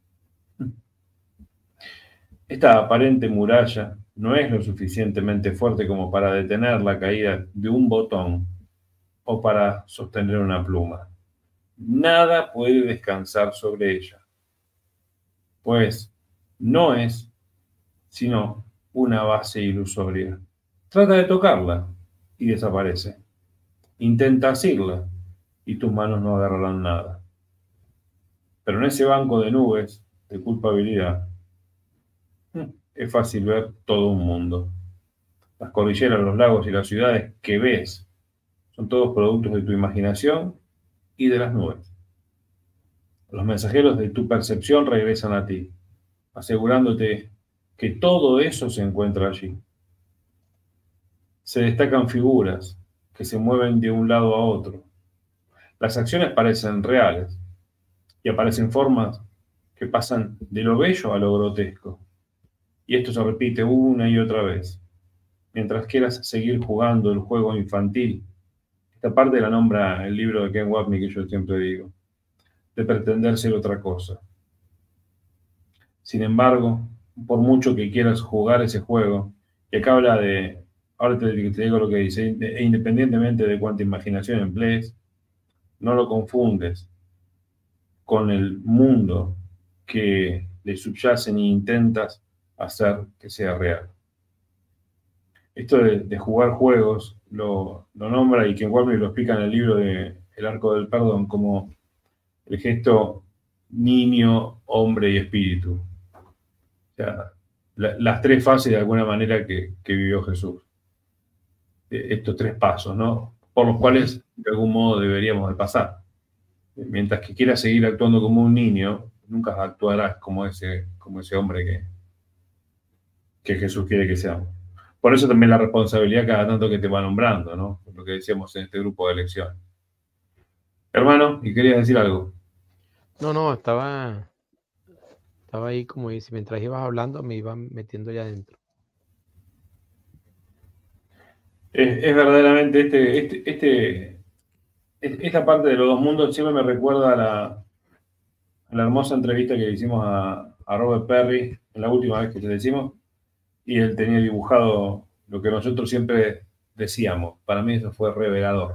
Esta aparente muralla no es lo suficientemente fuerte como para detener la caída de un botón o para sostener una pluma. Nada puede descansar sobre ella, pues no es sino una base ilusoria. Trata de tocarla y desaparece. Intenta asirla y tus manos no agarrarán nada. Pero en ese banco de nubes de culpabilidad es fácil ver todo un mundo. Las cordilleras, los lagos y las ciudades que ves son todos productos de tu imaginación y de las nubes. Los mensajeros de tu percepción regresan a ti, asegurándote que todo eso se encuentra allí. Se destacan figuras que se mueven de un lado a otro. Las acciones parecen reales y aparecen formas que pasan de lo bello a lo grotesco. Y esto se repite una y otra vez. Mientras quieras seguir jugando el juego infantil, esta parte la nombra el libro de Ken Watney que yo siempre digo, de pretender ser otra cosa. Sin embargo, por mucho que quieras jugar ese juego, y acá habla de, ahora te digo lo que dice, e independientemente de cuánta imaginación emplees, no lo confundes con el mundo que le subyace ni intentas hacer que sea real. Esto de jugar juegos lo nombra y Ken Watney lo explica en el libro de El Arco del Perdón como el gesto niño, hombre y espíritu. O sea, las tres fases de alguna manera que vivió Jesús. Estos tres pasos, ¿no? Por los cuales de algún modo deberíamos de pasar. Mientras que quieras seguir actuando como un niño, nunca actuarás como ese hombre que Jesús quiere que seamos. Por eso también la responsabilidad cada tanto que te va nombrando, ¿no? Lo que decíamos en este grupo de elección. Hermano, ¿y querías decir algo? No, estaba ahí, como dice, mientras ibas hablando, me iba metiendo ya adentro. Es verdaderamente esta parte de los dos mundos siempre me recuerda a la hermosa entrevista que hicimos a Robert Perry en la última vez que te decimos, y él tenía dibujado lo que nosotros siempre decíamos. Para mí eso fue revelador.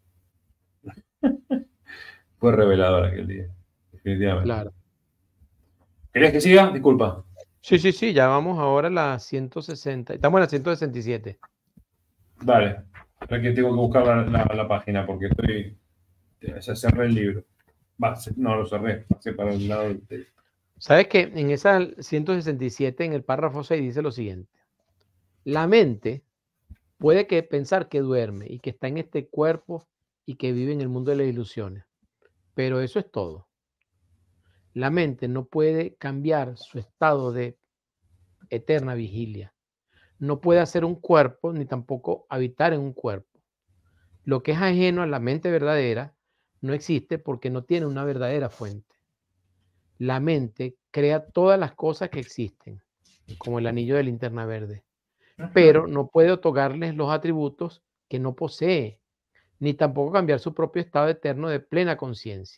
Fue revelador aquel día, definitivamente. Claro. ¿Querés que siga? Disculpa. Sí, ya vamos ahora a la 160. Estamos en la 167. Dale. Es que tengo que buscar la página porque ya cerré el libro. No lo cerré, pasé para el lado del... ¿Sabes qué? En esa 167, en el párrafo 6, dice lo siguiente. La mente puede pensar que duerme y que está en este cuerpo y que vive en el mundo de las ilusiones. Pero eso es todo. La mente no puede cambiar su estado de eterna vigilia. No puede hacer un cuerpo ni tampoco habitar en un cuerpo. Lo que es ajeno a la mente verdadera no existe porque no tiene una verdadera fuente. La mente crea todas las cosas que existen, como el anillo de linterna verde, pero no puede otorgarles los atributos que no posee, ni tampoco cambiar su propio estado eterno de plena conciencia.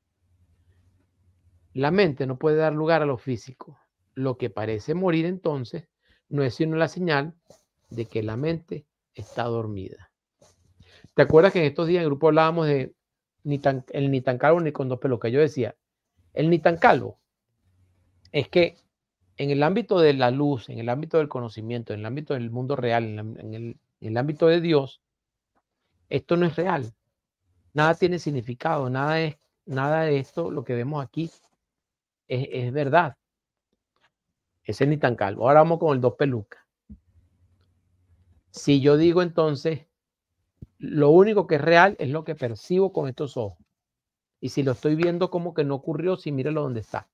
La mente no puede dar lugar a lo físico. Lo que parece morir entonces no es sino la señal de que la mente está dormida. ¿Te acuerdas que en estos días en el grupo hablábamos de el ni tan calvo ni con dos pelucas? Yo decía, el ni tan calvo es que en el ámbito de la luz, en el ámbito del conocimiento, en el ámbito del mundo real, en el ámbito de Dios, esto no es real. Nada tiene significado, nada de esto, lo que vemos aquí, es verdad. Ese ni tan calvo. Ahora vamos con el dos pelucas. Si yo digo entonces Lo único que es real es lo que percibo con estos ojos. Y si lo estoy viendo como que no ocurrió, sí, míralo donde está.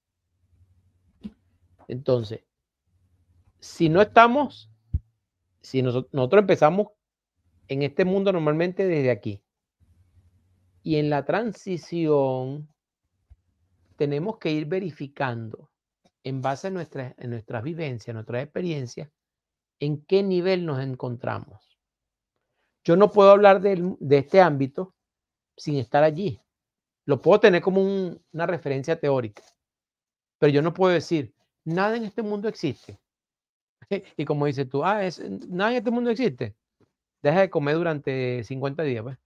Entonces, si no estamos, si nosotros empezamos en este mundo normalmente desde aquí, y en la transición tenemos que ir verificando en base a nuestras vivencias, nuestras experiencias, en qué nivel nos encontramos. Yo no puedo hablar de este ámbito sin estar allí. Lo puedo tener como una referencia teórica, pero yo no puedo decir, nada en este mundo existe. Y como dices tú, nada en este mundo existe. Deja de comer durante 50 días, pues.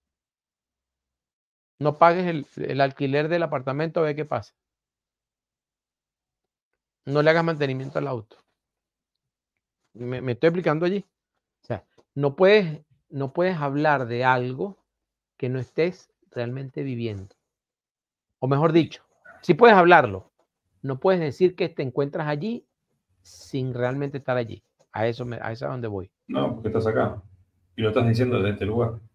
No pagues el alquiler del apartamento a ver qué pasa. No le hagas mantenimiento al auto. Me estoy explicando allí. O sea, no puedes hablar de algo que no estés realmente viviendo. O mejor dicho, sí puedes hablarlo. No puedes decir que te encuentras allí sin realmente estar allí. A eso es a donde voy. No, porque estás acá. Y lo estás diciendo desde este lugar. O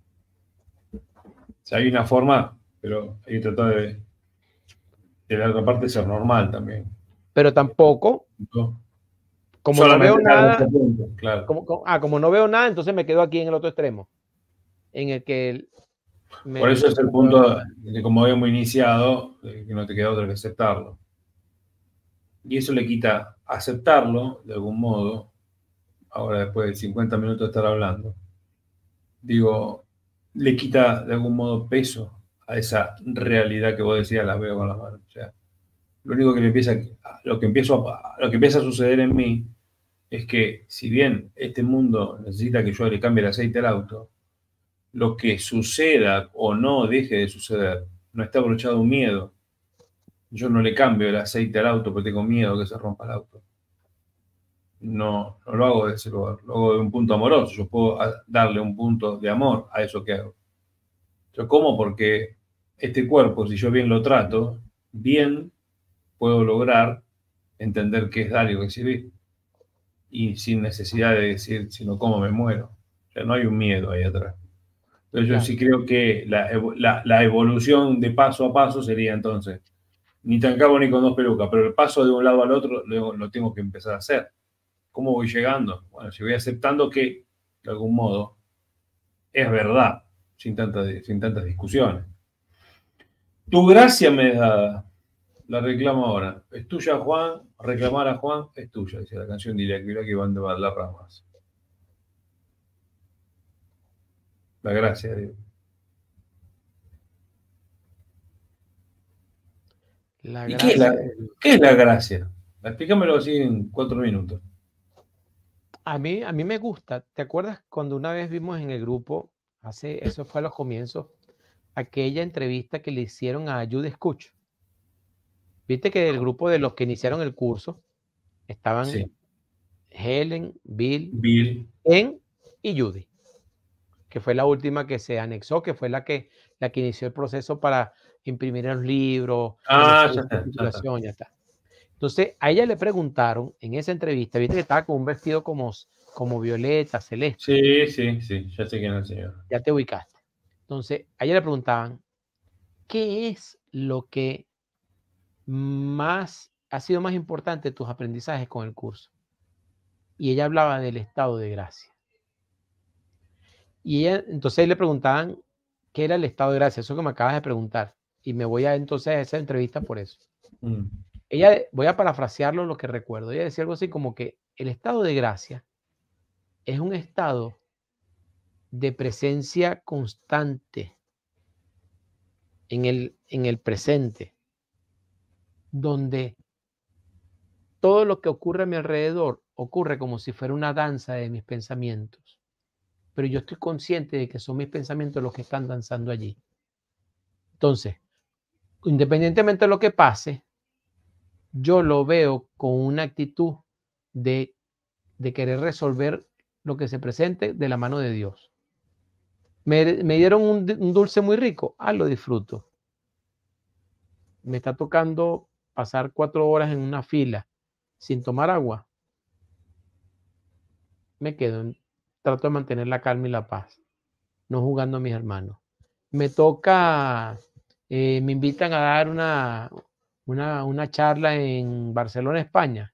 sea, hay una forma, pero hay que tratar de la otra parte ser normal también. Pero tampoco, ¿No? como no veo Solamente estar en nada, ese punto, claro. como no veo nada, entonces me quedo aquí en el otro extremo, en el que Por eso es el no veo punto nada. de como habíamos iniciado, de que no te queda otra que aceptarlo. Y eso le quita aceptarlo, de algún modo, ahora después de 50 minutos de estar hablando, digo, le quita de algún modo peso a esa realidad que vos decías, la veo con las manos. O sea, lo único que lo que empieza a suceder en mí es que si bien este mundo necesita que yo le cambie el aceite al auto, lo que suceda o no deje de suceder no está abrochado un miedo. Yo no le cambio el aceite al auto porque tengo miedo que se rompa el auto. No, no lo hago de ese lugar, lo hago de un punto amoroso. Yo puedo darle un punto de amor a eso que hago. Yo como porque este cuerpo, si yo bien lo trato, bien puedo lograr entender que es dar y recibir. Y sin necesidad de decir, si no como me muero. O sea, no hay un miedo ahí atrás. Entonces yo Claro. sí creo que la evolución de paso a paso sería entonces, ni tan cabo ni con dos pelucas, pero el paso de un lado al otro lo tengo que empezar a hacer. ¿Cómo voy llegando? Bueno, si voy aceptando que, de algún modo, es verdad, sin tantas discusiones. Tu gracia me es dada, la reclamo ahora. Es tuya, Juan, reclamar a Juan es tuya, dice la canción de Irakira que van de las ramas. La gracia, digo. La ¿Y gracia. qué es la gracia? Explícamelo así en 4 minutos. A mí me gusta. ¿Te acuerdas cuando una vez vimos en el grupo, eso fue a los comienzos, aquella entrevista que le hicieron a Jude Escucho? Viste que el grupo de los que iniciaron el curso estaban Sí. Helen, Bill, Bill. Ken y Judy, que fue la última que se anexó, que fue la que inició el proceso para imprimir los libros, donde Ah, se ya hizo la está, ya está. titulación, ya está. Entonces, a ella le preguntaron en esa entrevista, viste que estaba con un vestido como violeta, celeste, Sí, sí, sí, ya sé quién es el señor. ya te ubicaste. Entonces, a ella le preguntaban, ¿qué es lo que ha sido más importante de tus aprendizajes con el curso? Y ella hablaba del estado de gracia. Y ella, entonces le preguntaban qué era el estado de gracia, eso que me acabas de preguntar. Y me voy entonces a esa entrevista por eso. Ella, voy a parafrasearlo lo que recuerdo. Ella decía algo así como que el estado de gracia es un estado de presencia constante en el presente, donde todo lo que ocurre a mi alrededor ocurre como si fuera una danza de mis pensamientos, pero yo estoy consciente de que son mis pensamientos los que están danzando allí. Entonces, independientemente de lo que pase, yo lo veo con una actitud de, de querer resolver lo que se presente de la mano de Dios. Me dieron un dulce muy rico, lo disfruto. Me está tocando pasar 4 horas en una fila sin tomar agua, me quedo, trato de mantener la calma y la paz. no jugando a mis hermanos. Me toca, me invitan a dar una charla en Barcelona, España.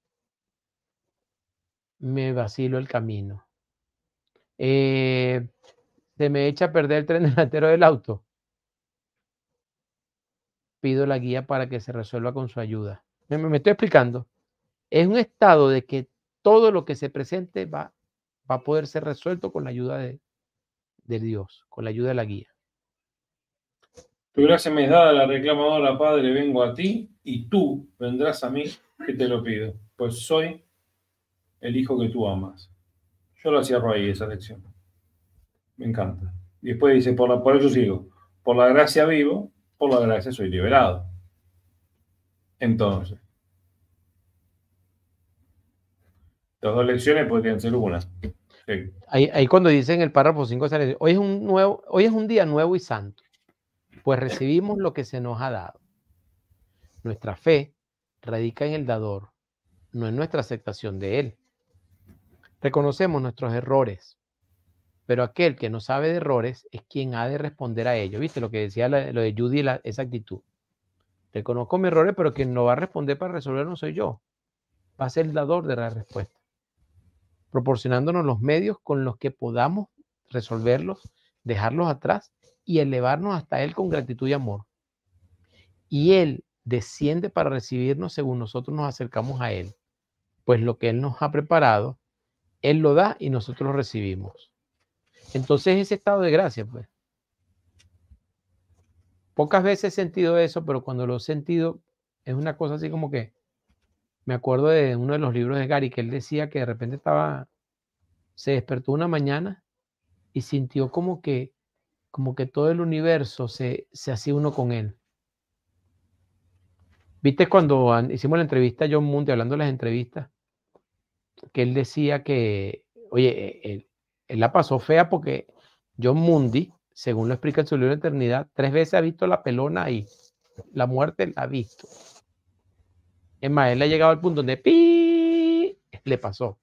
Me vacilo el camino. Se me echa a perder el tren delantero del auto. Pido la guía para que se resuelva con su ayuda. Me estoy explicando. Es un estado de que todo lo que se presente va a poder ser resuelto con la ayuda de Dios, con la ayuda de la guía. Tu gracia me es dada, la reclamo ahora, Padre, vengo a ti, y tú vendrás a mí, que te lo pido, pues soy el hijo que tú amas. Yo la cierro ahí, esa lección. Me encanta. Y después dice, por eso sigo, por la gracia vivo, por la gracia soy liberado. Entonces, las dos lecciones podrían ser una. Sí. Ahí cuando dice en el párrafo 5, hoy es un día nuevo y santo, pues recibimos lo que se nos ha dado. Nuestra fe radica en el dador, no en nuestra aceptación de él. Reconocemos nuestros errores, pero aquel que no sabe de errores es quien ha de responder a ellos. ¿Viste lo que decía lo de Judy, esa actitud? Reconozco mis errores, pero quien no va a responder para resolver no soy yo. Va a ser el dador de la respuesta, proporcionándonos los medios con los que podamos resolverlos, dejarlos atrás y elevarnos hasta Él con gratitud y amor. Y Él desciende para recibirnos según nosotros nos acercamos a Él, pues lo que Él nos ha preparado, Él lo da y nosotros lo recibimos. Entonces ese estado de gracia, pues. Pocas veces he sentido eso, pero cuando lo he sentido es una cosa así como que me acuerdo de uno de los libros de Gary, que él decía que de repente se despertó una mañana y sintió como que todo el universo se hacía uno con él. ¿Viste cuando hicimos la entrevista a John Mundy, hablando de las entrevistas, que él decía que, oye, él la pasó fea porque John Mundy, según lo explica en su libro de Eternidad, 3 veces ha visto la pelona ahí, la muerte la ha visto. Es más, él ha llegado al punto donde ¡pi! Le pasó.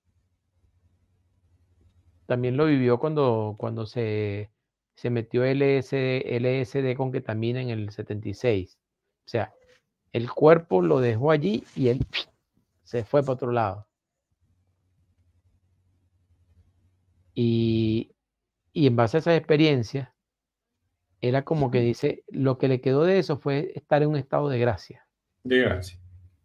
También lo vivió cuando se metió LSD con ketamina en el 76. O sea, el cuerpo lo dejó allí y él se fue para otro lado. Y en base a esas experiencias, era como que dice, lo que le quedó de eso fue estar en un estado de gracia. De gracia.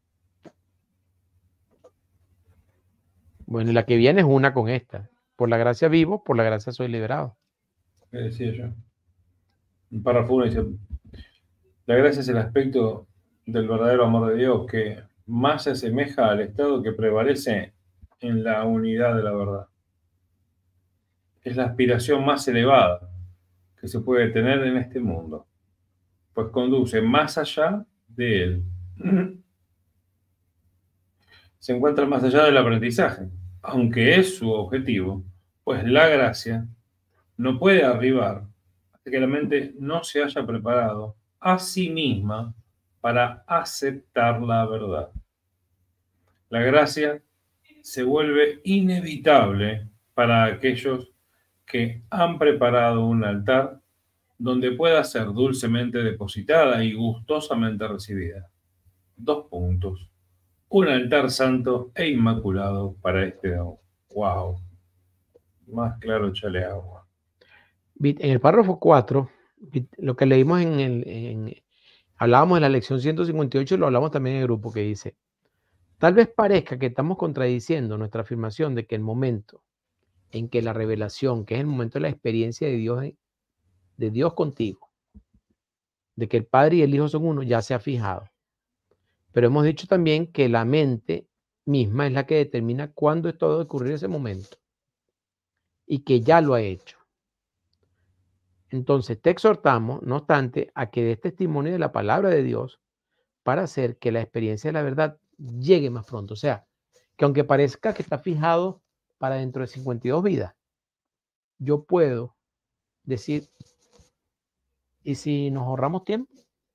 Bueno, y la que viene es una con esta. Por la gracia vivo, por la gracia soy liberado. ¿Qué decía yo? Un párrafo 1 dice, la gracia es el aspecto del verdadero amor de Dios que más se asemeja al estado que prevalece en la unidad de la verdad. Es la aspiración más elevada que se puede tener en este mundo, pues conduce más allá de él. Se encuentra más allá del aprendizaje, aunque es su objetivo, pues la gracia no puede arribar hasta que la mente no se haya preparado a sí misma para aceptar la verdad. La gracia se vuelve inevitable para aquellos que han preparado un altar donde pueda ser dulcemente depositada y gustosamente recibida. 2 puntos. Un altar santo e inmaculado para este don. ¡Wow! Más claro, échale agua. En el párrafo 4, lo que leímos hablábamos de la lección 158 y lo hablamos también en el grupo, que dice, tal vez parezca que estamos contradiciendo nuestra afirmación de que el momento en que la revelación, que es el momento de la experiencia de Dios contigo, de que el Padre y el Hijo son uno, ya se ha fijado. Pero hemos dicho también que la mente misma es la que determina cuándo es todo ocurrir ese momento y que ya lo ha hecho. Entonces te exhortamos, no obstante, a que des testimonio de la palabra de Dios para hacer que la experiencia de la verdad llegue más pronto. O sea, que aunque parezca que está fijado para dentro de 52 vidas, yo puedo decir, ¿y si nos ahorramos tiempo?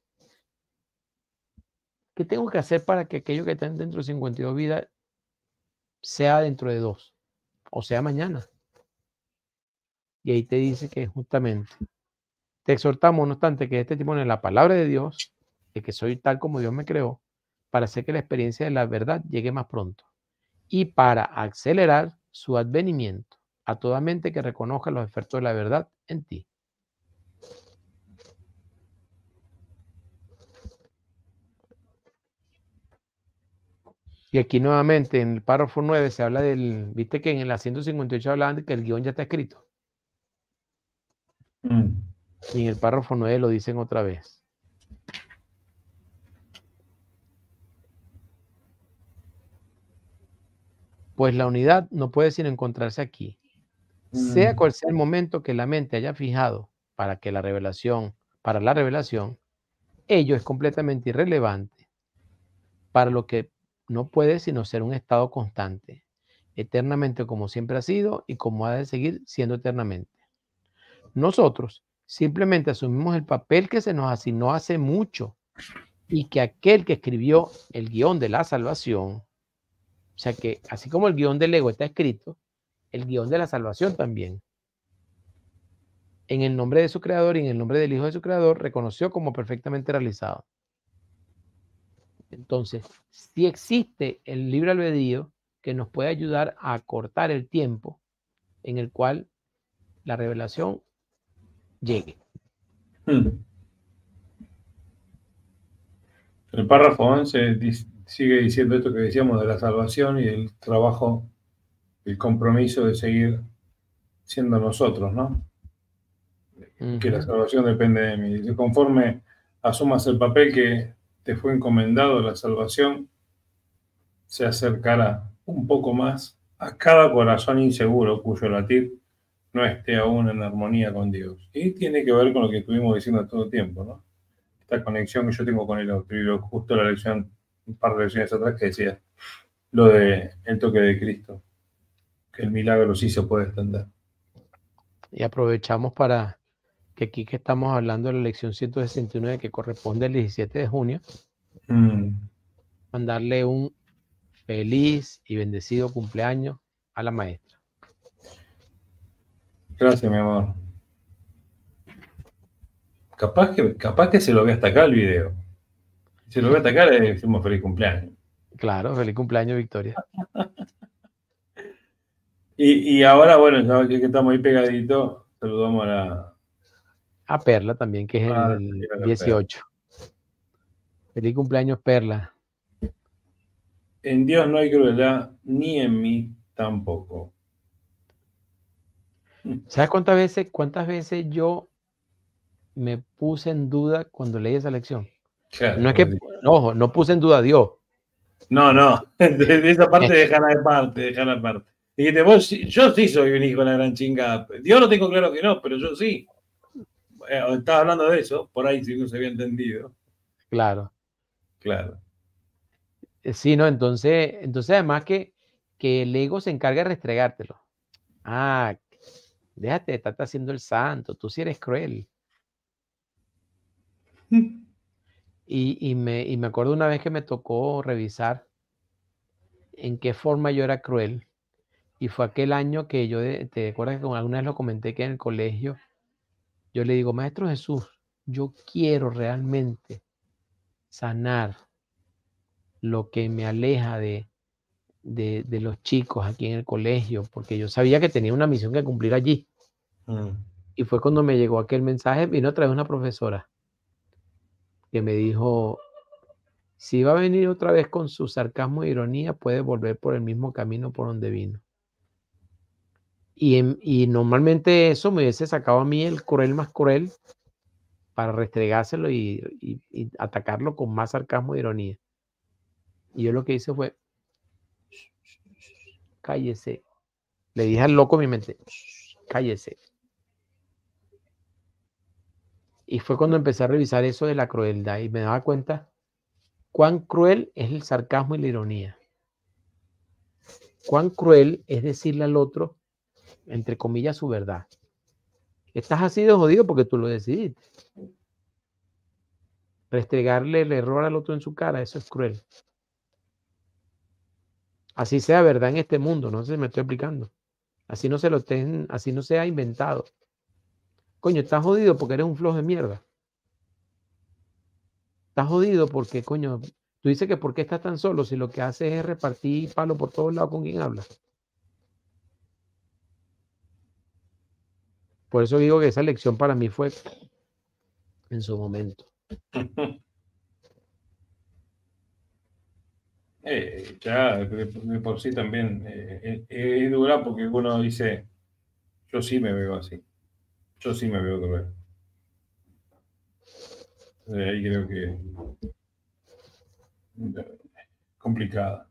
¿Qué tengo que hacer para que aquello que está dentro de 52 vidas sea dentro de 2? O sea, mañana. Y ahí te dice que justamente te exhortamos, no obstante, que este tipo en la palabra de Dios, de que soy tal como Dios me creó, para hacer que la experiencia de la verdad llegue más pronto y para acelerar su advenimiento a toda mente que reconozca los efectos de la verdad en ti. Y aquí nuevamente en el párrafo 9 se habla del, viste que en la 158 hablaban de que el guión ya está escrito. Y en el párrafo 9 lo dicen otra vez. Pues la unidad no puede sino encontrarse aquí. Sea cual sea el momento que la mente haya fijado para la revelación, ello es completamente irrelevante para lo que no puede sino ser un estado constante, eternamente como siempre ha sido y como ha de seguir siendo eternamente. Nosotros simplemente asumimos el papel que se nos asignó hace mucho y que aquel que escribió el guión de la salvación, o sea que así como el guión del ego está escrito, el guión de la salvación también, en el nombre de su creador y en el nombre del Hijo de su creador, reconoció como perfectamente realizado. Entonces, sí existe el libre albedrío que nos puede ayudar a acortar el tiempo en el cual la revelación llegue. El párrafo 11 sigue diciendo esto que decíamos de la salvación y el trabajo, el compromiso de seguir siendo nosotros, ¿no? Que la salvación depende de mí. Dice, conforme asumas el papel que te fue encomendado, la salvación se acercará un poco más a cada corazón inseguro cuyo latir no esté aún en armonía con Dios. Y tiene que ver con lo que estuvimos diciendo todo el tiempo, ¿no? Esta conexión que yo tengo con el otro. Y justo la lección, un par de lecciones atrás, que decía lo de el toque de Cristo, que el milagro sí se puede extender. Y aprovechamos para que aquí que estamos hablando de la lección 169 que corresponde al 17 de junio, mandarle un feliz y bendecido cumpleaños a la maestra. Gracias, mi amor. Capaz que se lo ve hasta acá el video. Si lo ve hasta acá, le decimos feliz cumpleaños. Claro, feliz cumpleaños, Victoria. Y ahora, bueno, ya que estamos ahí pegaditos, saludamos a Perla también, que es el 18. Feliz cumpleaños, Perla. En Dios no hay crueldad, ni en mí tampoco. ¿Sabes cuántas veces yo me puse en duda cuando leí esa lección? Claro, no es que, ojo, no puse en duda a Dios. No, de esa parte déjala aparte. Dijiste, vos, yo sí soy un hijo de la gran chingada. Dios lo tengo claro que no, pero yo sí. Estaba hablando de eso, por ahí si no se había entendido. Claro. Claro. Sí, ¿no? Entonces además que el ego se encarga de restregártelo. Ah, déjate de estar haciendo el santo, tú sí eres cruel. Y me acuerdo una vez que me tocó revisar en qué forma yo era cruel. Y fue aquel año que yo, ¿te acuerdas que alguna vez lo comenté que en el colegio yo le digo, Maestro Jesús, yo quiero realmente sanar lo que me aleja de los chicos aquí en el colegio, porque yo sabía que tenía una misión que cumplir allí. Y fue cuando me llegó aquel mensaje, vino otra vez una profesora que me dijo, si va a venir otra vez con su sarcasmo e ironía, puede volver por el mismo camino por donde vino. Y normalmente eso me hubiese sacado a mí el cruel más cruel para restregárselo y atacarlo con más sarcasmo e ironía. Y yo lo que hice fue, cállese. Le dije al loco en mi mente, cállese. Y fue cuando empecé a revisar eso de la crueldad y me daba cuenta cuán cruel es el sarcasmo y la ironía. Cuán cruel es decirle al otro, entre comillas, su verdad. Estás así de jodido porque tú lo decidiste. Restregarle el error al otro en su cara, eso es cruel. Así sea verdad en este mundo, no sé si me estoy explicando. Así no se lo estén, así no sea inventado. Coño, estás jodido porque eres un flojo de mierda. Estás jodido porque, coño, tú dices que por qué estás tan solo si lo que haces es repartir palo por todos lados con quien hablas. Por eso digo que esa lección para mí fue en su momento. Ya, de por sí también es dura porque uno dice, yo sí me veo así, yo sí me veo cruel. Ahí creo que complicada.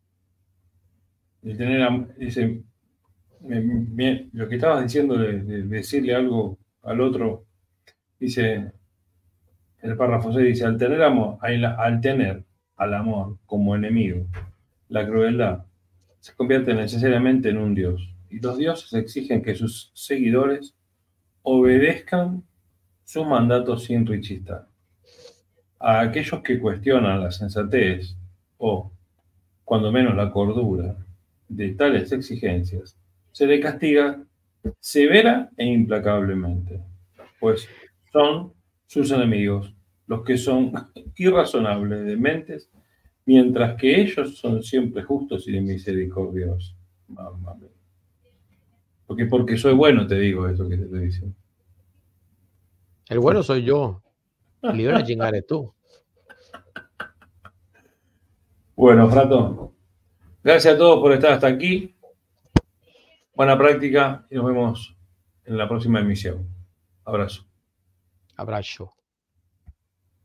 Y dice, lo que estabas diciendo de decirle algo al otro, dice, el párrafo 6 dice, al tener al amor como enemigo, la crueldad se convierte necesariamente en un dios. Y los dioses exigen que sus seguidores obedezcan sus mandatos sin rechistar. A aquellos que cuestionan la sensatez o, cuando menos, la cordura de tales exigencias, se le castiga severa e implacablemente, pues son sus enemigos los que son irrazonables, dementes, mientras que ellos son siempre justos y misericordiosos. Mamma mía. Porque soy bueno, te digo eso que te estoy diciendo. El bueno soy yo. El libro de chingar es tú. Bueno, Frato, gracias a todos por estar hasta aquí. Buena práctica y nos vemos en la próxima emisión. Abrazo. Abrazo.